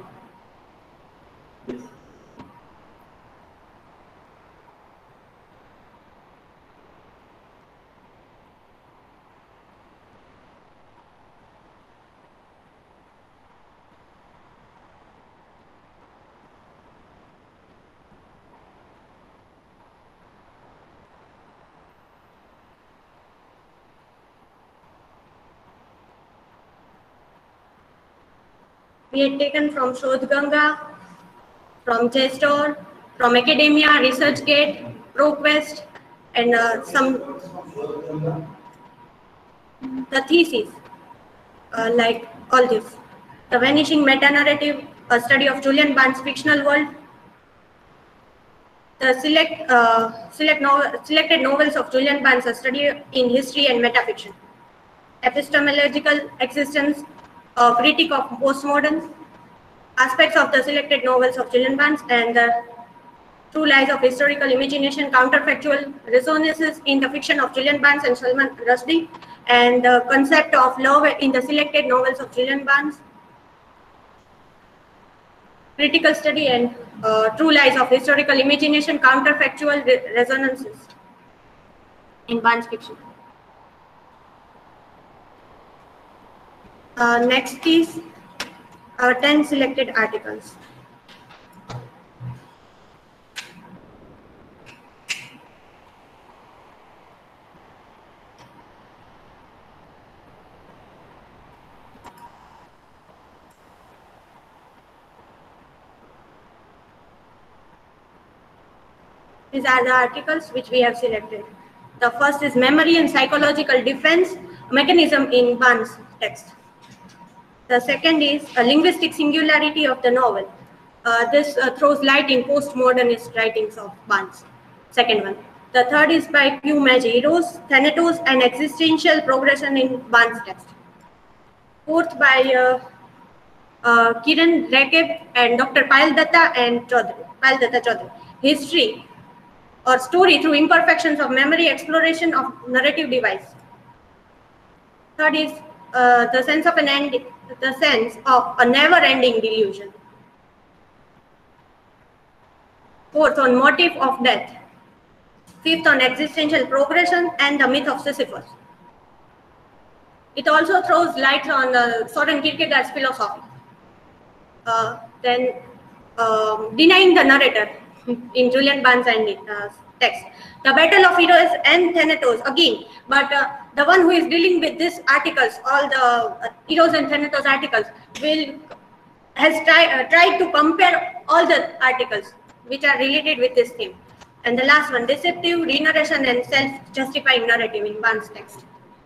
[SPEAKER 2] We had taken from Shodhganga, from JSTOR, from Academia, ResearchGate, ProQuest, and uh, some the thesis, uh, like all this. The Vanishing Meta-Narrative, a study of Julian Barnes' fictional world. The select, uh, select novel, selected novels of Julian Barnes, a study in history and metafiction. Epistemological existence, a critique of postmodern. Aspects of the selected novels of Julian Barnes and the true lies of historical imagination, counterfactual resonances in the fiction of Julian Barnes and Salman Rushdie, and the concept of love in the selected novels of Julian Barnes. Critical study and uh, true lies of historical imagination, counterfactual re resonances in Barnes fiction. Uh, next is our ten selected articles. These are the articles which we have selected. The first is Memory and Psychological Defense Mechanism in Barnes text. The second is a linguistic singularity of the novel. Uh, this uh, throws light in postmodernist writings of Barnes. Second one. The third is by Q. Maggi, Eros, Thanatos, and Existential Progression in Barnes text. Fourth by uh, uh, Kiran Rekeb and Doctor Payal Datta and Chaudhary, Payal Datta Chaudhary. History or story through imperfections of memory, exploration of narrative device. Third is uh, the sense of an end, the sense of a never-ending delusion. Fourth, on motif of death. Fifth, on existential progression and the myth of Sisyphus. It also throws light on uh, Soren Kierkegaard's philosophy. Uh, then, um, denying the narrator in Julian Barnes and uh, text. The Battle of Eros and Thanatos again, but uh, the one who is dealing with these articles, all the uh, Eros and Thanatos articles, will has tried uh, tried to compare all the articles which are related with this theme. And the last one, deceptive re-narration and self-justifying narrative in Barnes text.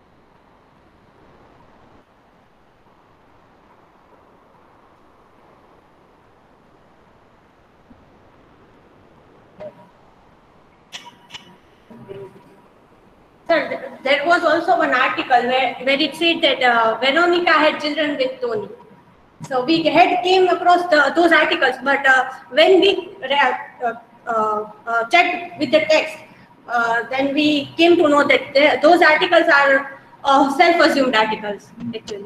[SPEAKER 2] Sir, there was also one article where, where it said that uh, Veronica had children with Tony. So we had came across the, those articles, but uh, when we uh, uh, uh, checked with the text, uh, then we came to know that the, those articles are uh, self-assumed articles, actually.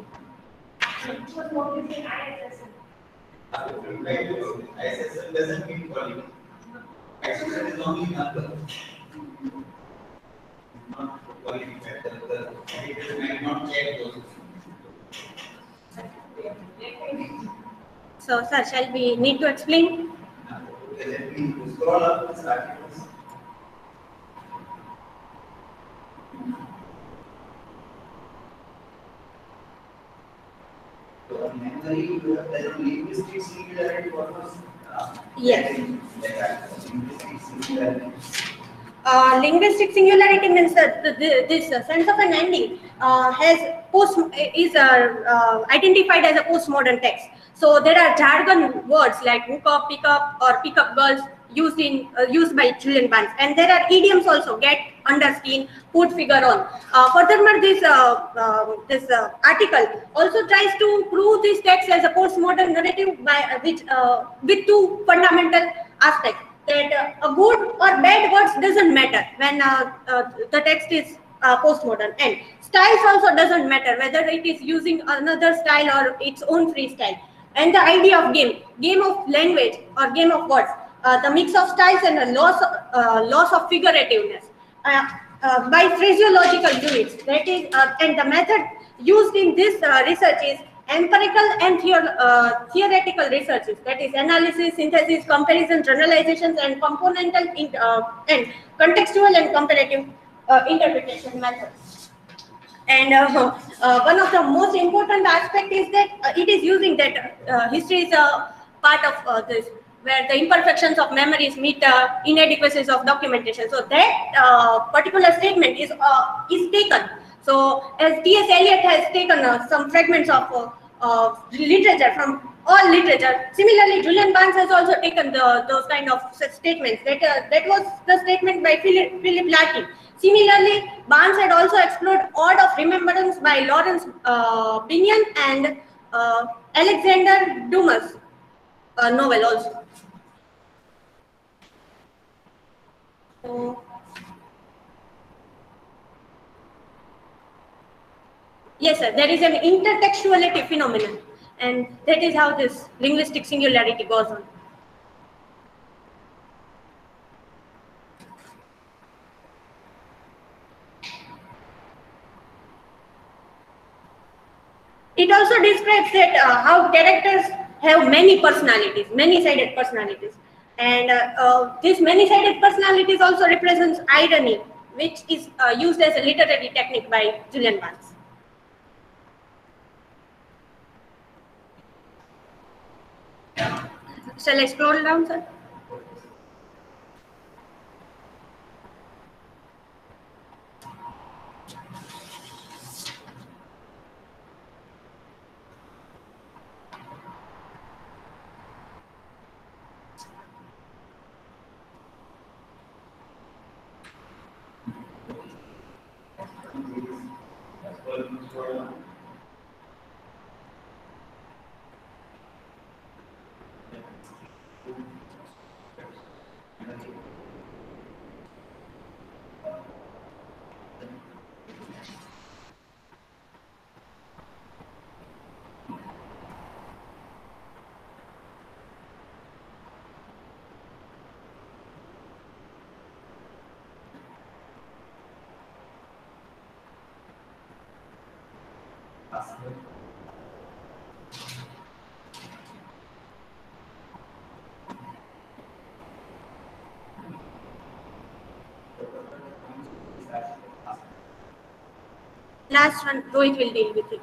[SPEAKER 1] I S S M doesn't mean volume.
[SPEAKER 9] Actually, that is only number. Not quality factor. The editor might not check those.
[SPEAKER 2] So, sir, shall we need to explain?
[SPEAKER 9] Okay, let me scroll up this articles. So, memory, you have the linguistic singularity purpose.
[SPEAKER 2] Yes.
[SPEAKER 9] Linguistic singularity.
[SPEAKER 2] Uh, linguistic singularity means that the, the, this uh, sense of an ending uh, has post is uh, uh, identified as a postmodern text. So there are jargon words like hook up, pick up, or pick up girls used in uh, used by Julian Barnes, and there are idioms also: get, under, skin, put, figure on. Uh, furthermore, this uh, uh, this uh, article also tries to prove this text as a postmodern narrative by uh, which uh, with two fundamental aspects. That uh, a good or bad words doesn't matter when uh, uh, the text is uh, postmodern, and styles also doesn't matter whether it is using another style or its own freestyle. And the idea of game, game of language or game of words, uh, the mix of styles and the loss, uh, loss of figurativeness uh, uh, by phraseological units. That is, uh, and the method used in this uh, research is empirical and theor uh, theoretical researches, that is analysis, synthesis, comparison, generalizations, and componental in, uh, and contextual and comparative uh, interpretation methods. And uh, uh, one of the most important aspect is that uh, it is using that uh, history is a part of uh, this, where the imperfections of memories meet uh, inadequacies of documentation. So that uh, particular statement is uh, is taken. So as T S Eliot has taken uh, some fragments of uh, uh, literature from all literature, similarly Julian Barnes has also taken the, those kind of statements. That uh, that was the statement by Philip, Philip Larkin. Similarly, Barnes had also explored Ode of Remembrance by Lawrence uh, Binyon and uh, Alexander Dumas uh, novel also. So, yes, sir, there is an intertextuality phenomenon, and that is how this linguistic singularity goes on. It also describes that uh, how characters have many personalities, many-sided personalities, and uh, uh, this many-sided personalities also represents irony, which is uh, used as a literary technique by Julian Barnes. Shall I scroll down, sir? Last one, Rohit will deal with it.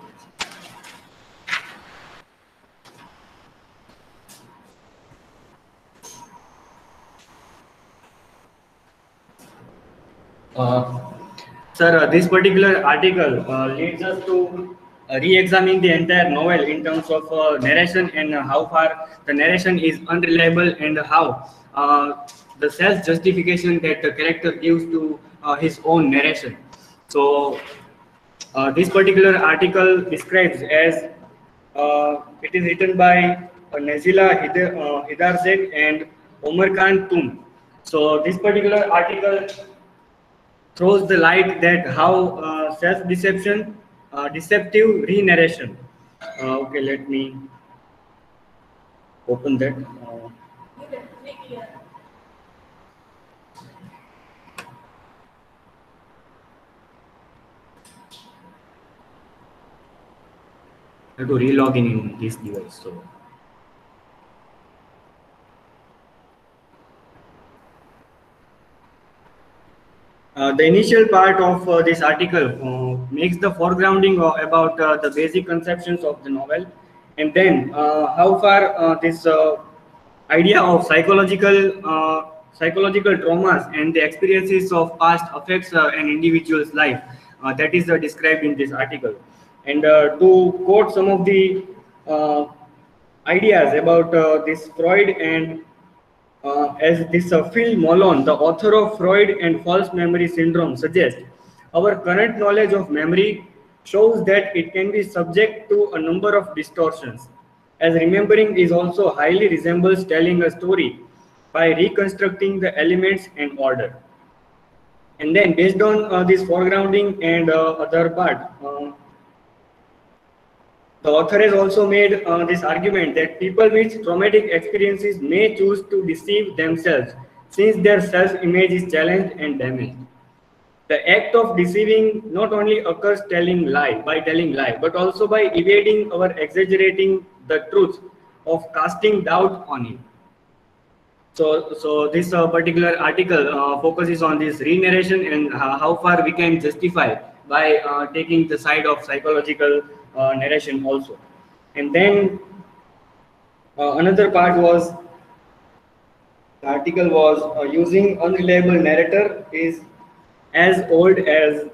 [SPEAKER 10] Uh, sir, uh, this particular article uh, leads us to uh, re-examine the entire novel in terms of uh, narration and uh, how far the narration is unreliable and how uh, the self-justification that the character gives to uh, his own narration. So, uh, this particular article describes as uh, it is written by uh, Nazila Hidar, uh, Hidarzeg and Omar Khan Tum. So, this particular article throws the light that how uh, self-deception, uh, deceptive re-narration. Uh, okay, let me open that. Uh, have to re-log in in this device. So. Uh, the initial part of uh, this article uh, makes the foregrounding of, about uh, the basic conceptions of the novel, and then uh, how far uh, this uh, idea of psychological uh, psychological traumas and the experiences of past affects uh, an individual's life. Uh, that is uh, described in this article. And uh, to quote some of the uh, ideas about uh, this Freud and Uh, as this uh, Phil Malone, the author of Freud and False Memory Syndrome, suggests, our current knowledge of memory shows that it can be subject to a number of distortions, as remembering is also highly resembles telling a story by reconstructing the elements and order. And then, based on uh, this foregrounding and uh, other part, uh, the author has also made uh, this argument that people with traumatic experiences may choose to deceive themselves since their self-image is challenged and damaged. The act of deceiving not only occurs telling lie by telling lie, but also by evading or exaggerating the truth of casting doubt on it. So, so this uh, particular article uh, focuses on this re-narration and uh, how far we can justify by uh, taking the side of psychological uh, narration also. And then uh, another part was, the article was uh, using unreliable narrator is as old as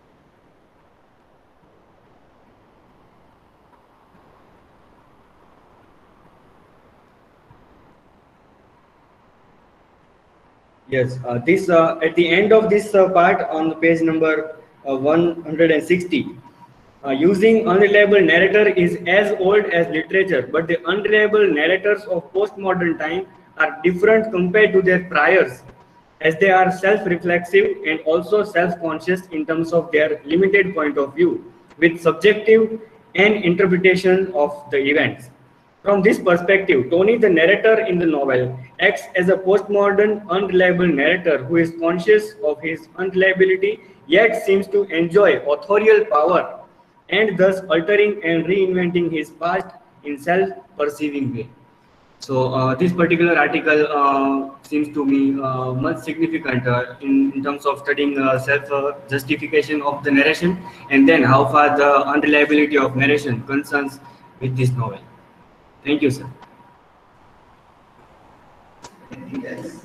[SPEAKER 10] Yes, uh, this uh, at the end of this uh, part on page number uh, one hundred sixty, uh, using unreliable narrator is as old as literature, but the unreliable narrators of postmodern time are different compared to their priors, as they are self-reflexive and also self-conscious in terms of their limited point of view, with subjective and interpretation of the events. From this perspective, Tony, the narrator in the novel, acts as a postmodern, unreliable narrator who is conscious of his unreliability, yet seems to enjoy authorial power and thus altering and reinventing his past in self-perceiving way. So uh, this particular article uh, seems to me uh, much significant uh, in, in terms of studying uh, self-justification of the narration, and then how far the unreliability of narration concerns with this novel. Thank you, sir.
[SPEAKER 1] Anything else?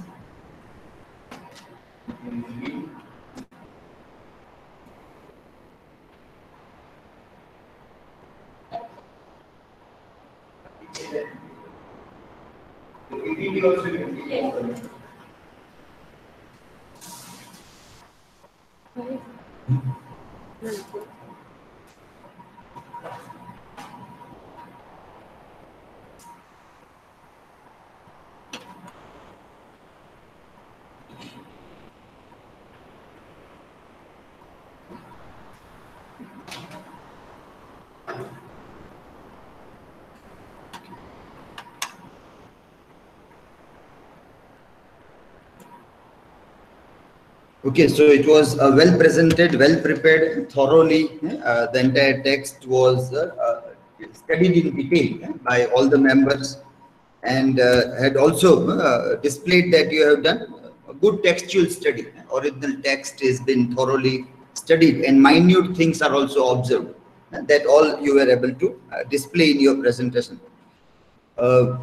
[SPEAKER 1] Okay, so it was uh, well presented, well prepared, thoroughly. Uh, the entire text was uh, uh, studied in detail uh, by all the members, and uh, had also uh, displayed that you have done a good textual study. Original text has been thoroughly studied, and minute things are also observed. Uh, that all you were able to uh, display in your presentation. Uh,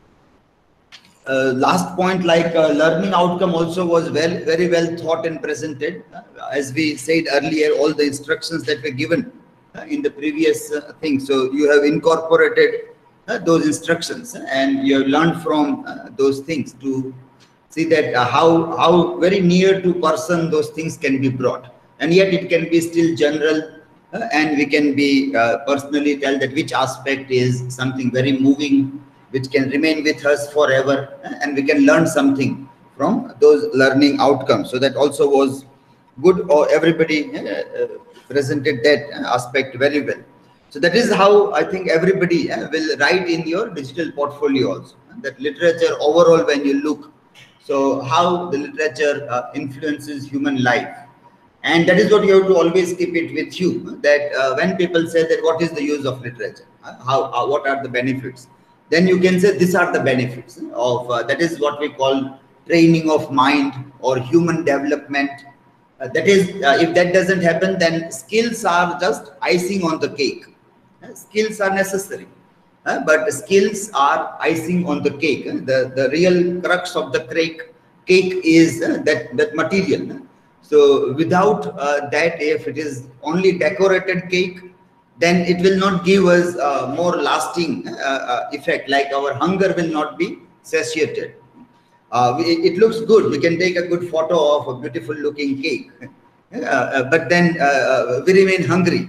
[SPEAKER 1] Uh, last point, like uh, learning outcome also was well, very well thought and presented. Uh, as we said earlier, all the instructions that were given uh, in the previous uh, thing. So you have incorporated uh, those instructions and you have learned from uh, those things to see that uh, how, how very near to person those things can be brought. And yet it can be still general uh, and we can be uh, personally tell that which aspect is something very moving, which can remain with us forever, and we can learn something from those learning outcomes. So that also was good, or everybody uh, uh, presented that aspect very well. So that is how I think everybody uh, will write in your digital portfolio also, that literature overall when you look, so how the literature uh, influences human life, And that is what you have to always keep it with you, that uh, when people say that what is the use of literature, how, how what are the benefits, then you can say these are the benefits of uh, that is what we call training of mind or human development. Uh, that is, uh, if that doesn't happen, then skills are just icing on the cake. Uh, skills are necessary, uh, but skills are icing on the cake. Uh, the the real crux of the cake cake is uh, that that material. So without uh, that, if it is only decorated cake, then it will not give us uh, more lasting uh, uh, effect. Like our hunger will not be satiated. Uh, we, it looks good. We can take a good photo of a beautiful looking cake, uh, uh, but then uh, uh, we remain hungry.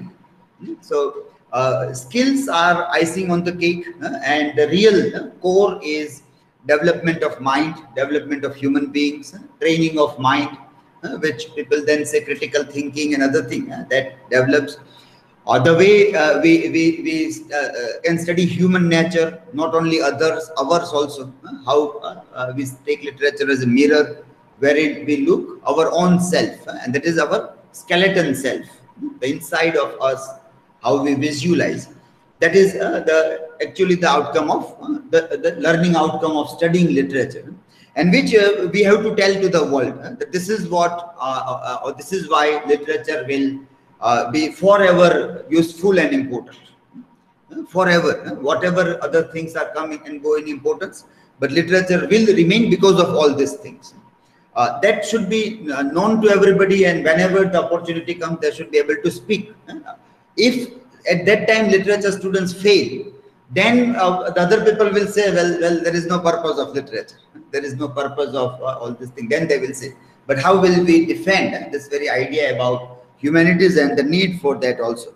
[SPEAKER 1] So uh, skills are icing on the cake, uh, and the real uh, core is development of mind, development of human beings, uh, training of mind, Uh, which people then say critical thinking and other thing uh, that develops. Or the way uh, we, we, we uh, can study human nature, not only others, ours also. Uh, how uh, uh, we take literature as a mirror wherein we look our own self, uh, and that is our skeleton self, the inside of us, how we visualize. That is uh, the actually the outcome of uh, the, the learning outcome of studying literature. And which uh, we have to tell to the world uh, that this is what, uh, uh, or this is why literature will uh, be forever useful and important. Uh, forever, uh, whatever other things are coming and go in importance, but literature will remain because of all these things. Uh, that should be uh, known to everybody, and whenever the opportunity comes, they should be able to speak. Uh, if at that time literature students fail, then uh, the other people will say, well, well, there is no purpose of literature. There is no purpose of uh, all this thing. Then they will say, but how will we defend uh, this very idea about humanities and the need for that also?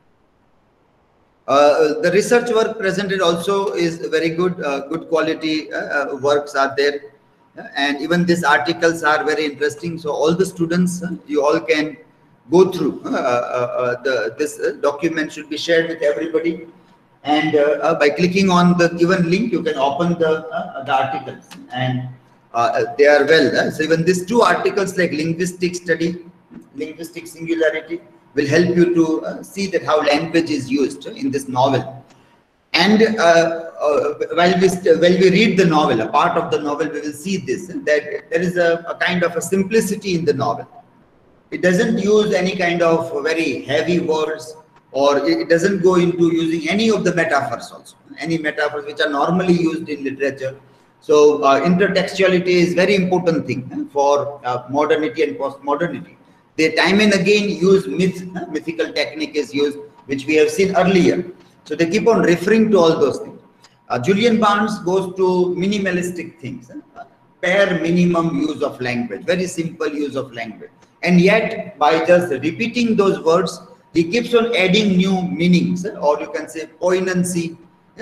[SPEAKER 1] Uh, the research work presented also is very good, uh, good quality uh, works are there. Uh, and even these articles are very interesting. So all the students, uh, you all can go through. Uh, uh, the, this uh, document should be shared with everybody. And uh, uh, by clicking on the given link, you can open the, uh, the articles, and uh, they are well. Uh, so even these two articles like linguistic study, linguistic singularity, will help you to uh, see that how language is used in this novel. And uh, uh, while, we while we read the novel, a part of the novel, we will see this, that there is a, a kind of a simplicity in the novel. It doesn't use any kind of very heavy words, or it doesn't go into using any of the metaphors also, any metaphors which are normally used in literature. So uh, intertextuality is very important thing uh, for uh, modernity and postmodernity. They time and again use myth, uh, mythical technique is used, which we have seen earlier. So they keep on referring to all those things. Uh, Julian Barnes goes to minimalistic things, uh, bare minimum use of language, very simple use of language. And yet by just repeating those words, he keeps on adding new meanings, or you can say poignancy.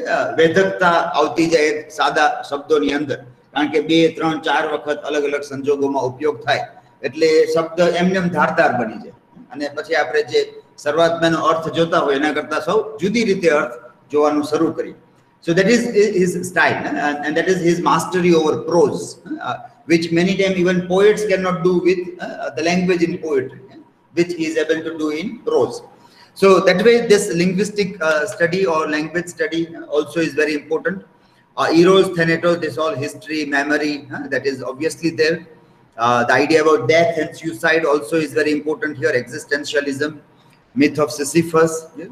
[SPEAKER 1] Vedakta આવતી જાય સાદા શબ્દોની અંદર, કારણ કે બે ત્રણ ચાર વખત અલગ અલગ સંજોગોમાં ઉપયોગ થાય એટલે શબ્દ એમનેમ ધારદાર બની જાય, અને પછી આપણે જે શરૂઆતમાં અર્થ જોતા હોય એના કરતા સૌ જુદી રીતે અર્થ જોવાનું શરૂ કરીએ. So that is his style, and, and that is his mastery over prose, uh, which many times even poets cannot do with uh, the language in poetry, which he is able to do in prose. So that way this linguistic uh, study or language study also is very important. Uh, Eros, Thanatos, this all history, memory, uh, that is obviously there. Uh, the idea about death and suicide also is very important here. Existentialism, myth of Sisyphus. Yeah.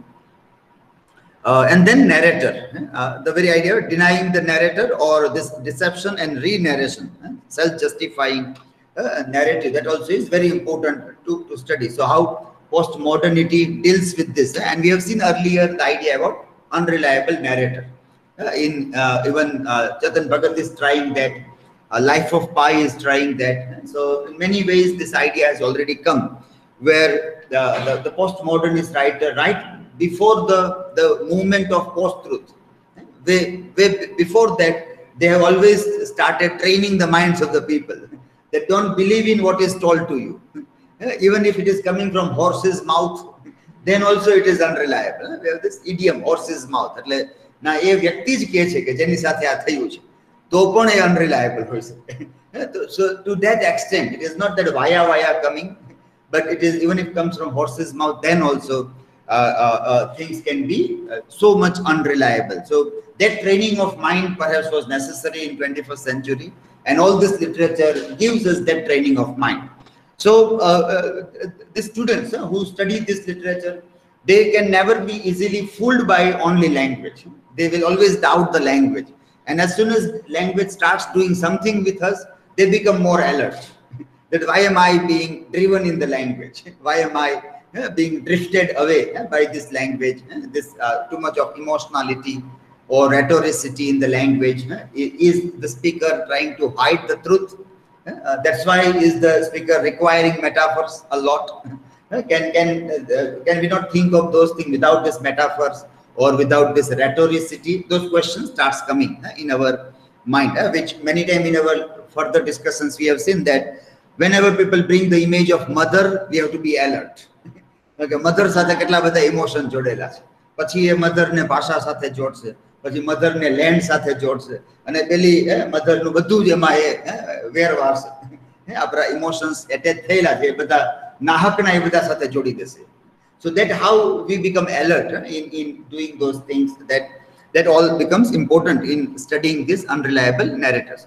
[SPEAKER 1] Uh, and then narrator, uh, the very idea of denying the narrator, or this deception and re-narration, uh, self-justifying uh, narrative, that also is very important to, to study. So how postmodernity deals with this, and we have seen earlier the idea about unreliable narrator. Uh, in uh, even uh, Chetan Bhagat is trying that, uh, Life of Pi is trying that. So in many ways this idea has already come, where the, the, the postmodernist writer, right before the, the movement of post-truth, way, way before that, they have always started training the minds of the people that don't believe in what is told to you. Even if it is coming from horse's mouth, then also it is unreliable. We have this idiom, horse's mouth. એટલે ના એ વ્યક્તિ જ કહે છે કે જેની સાથે આ થયું છે, તો પણ એ unreliable હોઈ શકે. So to that extent, it is not that via via coming, but it is, even if it comes from horse's mouth, then also uh, uh, uh, things can be uh, so much unreliable. So that training of mind perhaps was necessary in twenty-first century, and all this literature gives us that training of mind. So uh, uh, the students uh, who study this literature, they can never be easily fooled by only language. They will always doubt the language. And as soon as language starts doing something with us, they become more alert. That why am I being driven in the language? Why am I uh, being drifted away uh, by this language? Uh, this uh, too much of emotionality or rhetoricity in the language. Uh, is the speaker trying to hide the truth? Uh, that's why is the speaker requiring metaphors a lot. Uh, can can uh, can we not think of those things without this metaphors or without this rhetoricity? Those questions starts coming uh, in our mind, uh, which many times in our further discussions we have seen that whenever people bring the image of mother, we have to be alert. Okay, mother સાથે કેટલા બધા emotion જોડેલા છે. પછી એ mother ને ભાષા સાથે જોડશે, પછી mother ને land સાથે જોડશે, અને પેલી mother નું બધું જ એમાં એ વેરવારશે. આપણા emotions attach થયેલા છે, એ બધા નાહકના એ બધા સાથે જોડી દેશે. So that how we become alert in, in doing those things, that that all becomes important in studying these unreliable narrators.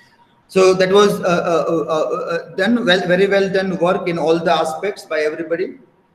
[SPEAKER 1] So that was uh, uh, uh, uh, done well, very well done work in all the aspects by everybody.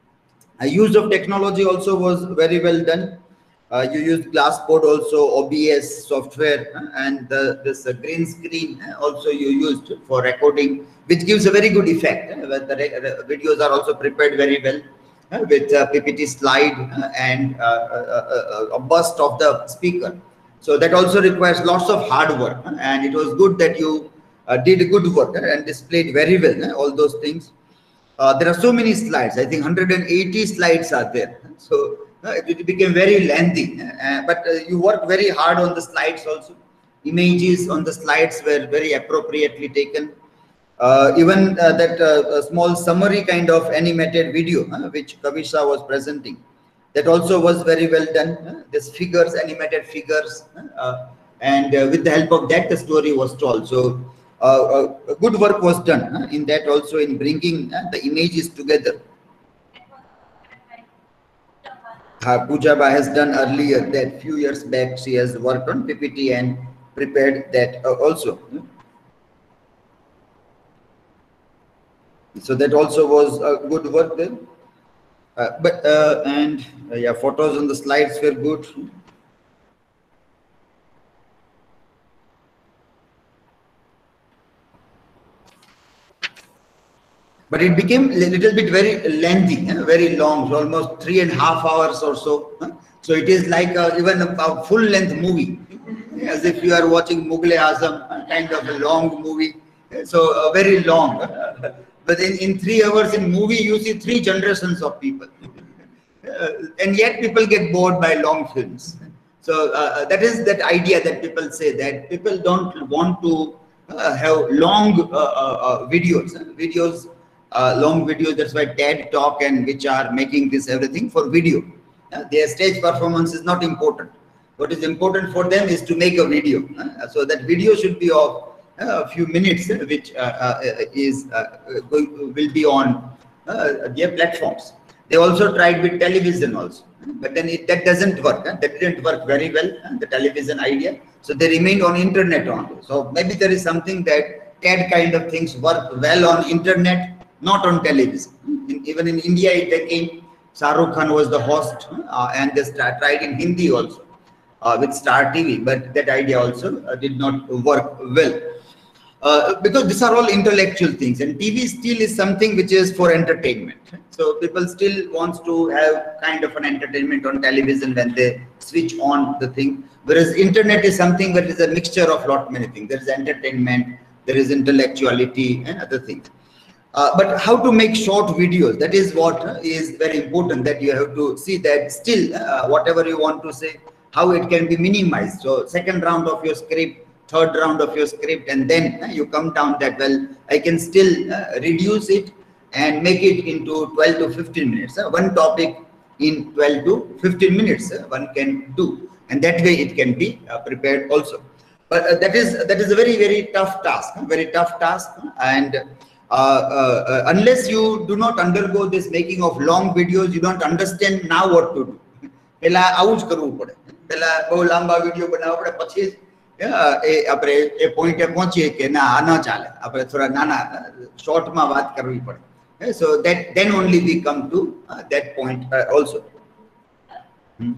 [SPEAKER 1] Uh, use of technology also was very well done. Uh, you used Glassboard also, O B S software, uh, and the, this uh, green screen uh, also you used for recording, which gives a very good effect. Uh, the, the videos are also prepared very well uh, with uh, P P T slide uh, and uh, uh, uh, a burst of the speaker. So that also requires lots of hard work, uh, and it was good that you Uh, did good work uh, and displayed very well uh, all those things. Uh, there are so many slides. I think one hundred eighty slides are there. So uh, it, it became very lengthy. Uh, but uh, you worked very hard on the slides also. Images on the slides were very appropriately taken. Uh, even uh, that uh, small summary kind of animated video uh, which Kavisha was presenting, that also was very well done. Uh, this figures, animated figures, uh, and uh, with the help of that, the story was told. So. Uh, uh, good work was done uh, in that also, in bringing uh, the images together. Uh, Pujaba has done earlier that few years back. She has worked on P P T and prepared that uh, also. So that also was a uh, good work there. Uh, but uh, and uh, yeah, photos on the slides were good. But it became a little bit very lengthy, eh, very long, almost three and a half hours or so. Eh? So it is like a, even a, a full-length movie, as if you are watching Mughal e Azam, kind of a long movie. So uh, very long. But in, in three hours in movie, you see three generations of people. Uh, and yet people get bored by long films. So uh, that is that idea that people say that people don't want to uh, have long uh, uh, videos. Eh? Videos. Uh, long videos, that's why TED Talk and which are making this everything for video. Uh, their stage performance is not important. What is important for them is to make a video. Uh, so that video should be of uh, a few minutes, uh, which uh, uh, is uh, going, will be on uh, their platforms. They also tried with television also, but then it, that doesn't work. Huh? That didn't work very well, uh, the television idea. So they remained on internet only. So maybe there is something that TED kind of things work well on internet, not on television. In, even in India, it came. Shah Rukh Khan was the host, uh, and they start, tried in Hindi also uh, with Star T V, but that idea also uh, did not work well uh, because these are all intellectual things, and T V still is something which is for entertainment. So people still wants to have kind of an entertainment on television when they switch on the thing, whereas internet is something that is a mixture of lot many things. There is entertainment, there is intellectuality, and other things. Uh, but how to make short videos, that is what uh, is very important, that you have to see that still uh, whatever you want to say, how it can be minimized. So second round of your script, third round of your script, and then uh, you come down that, well, I can still uh, reduce it and make it into twelve to fifteen minutes. Uh, one topic in twelve to fifteen minutes uh, one can do, and that way it can be uh, prepared also. But uh, that is that is a very, very tough task, very tough task. And uh, uh, uh, unless you do not undergo this making of long videos, you don't understand now what to do. પેલા આવું જ કરવું પડે. પેલા બહુ લાંબા video બનાવવા પડે, પછી એ આપણે એ પોઈન્ટે પહોંચીએ કે ના આ ન ચાલે, આપણે થોડા નાના શોર્ટમાં વાત કરવી પડે. So that then only we come to uh, that point uh, also. Hmm.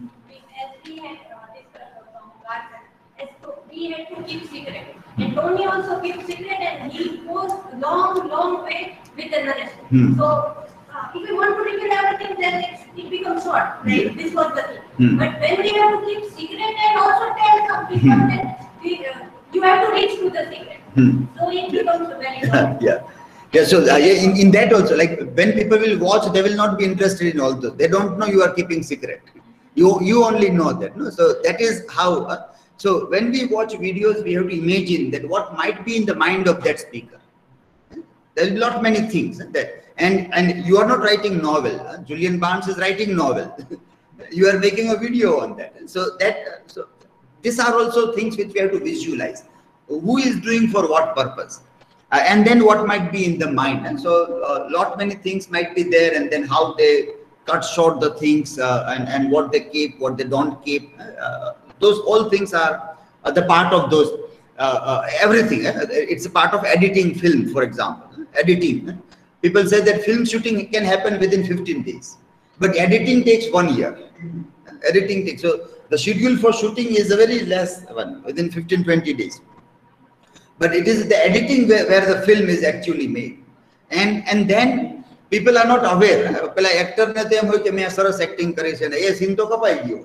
[SPEAKER 11] We had to keep secret. And Tony also keeps secret, and he goes long, long way with the narration.
[SPEAKER 1] Hmm.
[SPEAKER 11] So uh, if we want to reveal everything, then it, it becomes short. Right?
[SPEAKER 1] Hmm.
[SPEAKER 11] This was the thing.
[SPEAKER 1] Hmm.
[SPEAKER 11] But when we have to keep secret and also tell some people,
[SPEAKER 1] Hmm.
[SPEAKER 11] then we, uh, you have to reach to the secret.
[SPEAKER 1] Hmm.
[SPEAKER 11] So it becomes very short.
[SPEAKER 1] Yeah. Yeah, so uh, in, in that also, like when people will watch, they will not be interested in all those. They don't know you are keeping secret. You you only know that. No? So that is how. Uh, so when we watch videos, we have to imagine that what might be in the mind of that speaker. There will be lot many things. That, and and you are not writing novel. Uh, Julian Barnes is writing novel. You are making a video on that. So that so these are also things which we have to visualize. Who is doing for what purpose? Uh, and then what might be in the mind. And so a uh, lot many things might be there, and then how they cut short the things uh, and, and what they keep, what they don't keep. Uh, those all things are uh, the part of those, uh, uh, everything. Uh, it's a part of editing film, for example. Editing. People say that film shooting can happen within fifteen days. But editing takes one year. Editing takes, so the schedule for shooting is a very less one, within fifteen, twenty days. But it is the editing where, where the film is actually made. And and then people are not aware. Pela actor ne tem hoy ke main saras acting kari છે ને એ scene તો કપાઈ ગયો.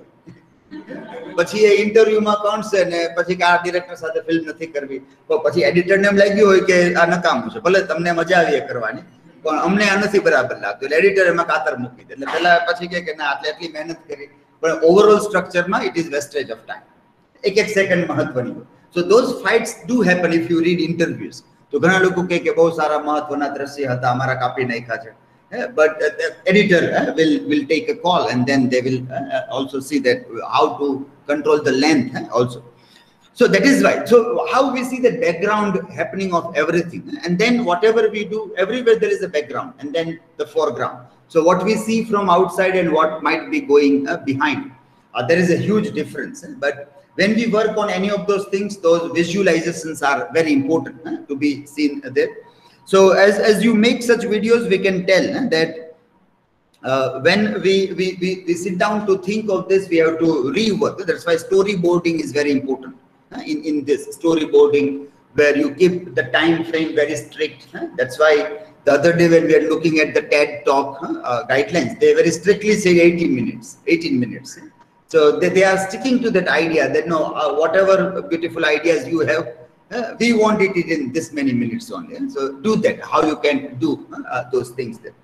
[SPEAKER 1] પછી એ interview માં કોણ છે ને પછી કે આ ડિરેક્ટર સાથે ફિલ્મ નથી કરવી, તો પછી એડિટર ને એમ લાગ્યું હોય કે આ નકામું છે, ભલે તમને મજા આવી કરવાની પણ અમને આ નથી બરાબર લાગતું, એટલે એડિટર એમાં કાતર મૂકી દે. એટલે પેલા પછી કે ના આટલી આટલી મહેનત કરી, પણ ઓવરઓલ સ્ટ્રક્ચરમાં it is wastage of time. એક એક સેકન્ડ મહત્વની હોય. So those fights do happen if you read interviews. તો ઘણા લોકો કહે કે બહુ સારા મહત્વના દ્રશ્ય હતા, અમારા કાપી નાખ્યા છે. But uh, the editor uh, will will take a call, and then they will uh, also see that how to control the length uh, also. So that is why. So how we see the background happening of everything, and then whatever we do, everywhere there is a background, and then the foreground. So what we see from outside and what might be going uh, behind, uh, there is a huge difference. Uh, but when we work on any of those things, those visualizations are very important uh, to be seen there. So as, as you make such videos, we can tell uh, that uh, when we, we, we, we sit down to think of this, we have to rework. That's why storyboarding is very important uh, in, in this storyboarding, where you keep the time frame very strict. Uh, that's why the other day when we are looking at the TED Talk uh, guidelines, they very strictly say eighteen minutes, eighteen minutes. Uh, So they, they are sticking to that idea that no, uh, whatever beautiful ideas you have, uh, we want it in this many minutes only. So do that, how you can do uh, those things there.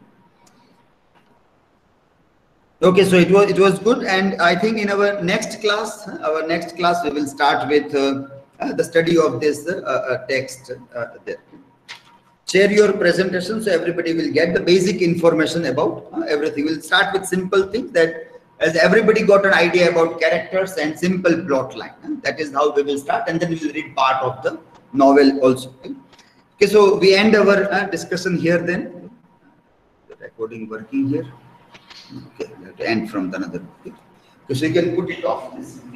[SPEAKER 1] Okay, so it was, it was good. And I think in our next class, our next class, we will start with uh, uh, the study of this uh, uh, text uh, there. Share your presentation so everybody will get the basic information about uh, everything. We'll start with simple things that as everybody got an idea about characters and simple plot line. And that is how we will start, and then we will read part of the novel also. Okay, so we end our uh, discussion here then. The recording working here. Okay, we have to end from another. Okay, so you can put it off this.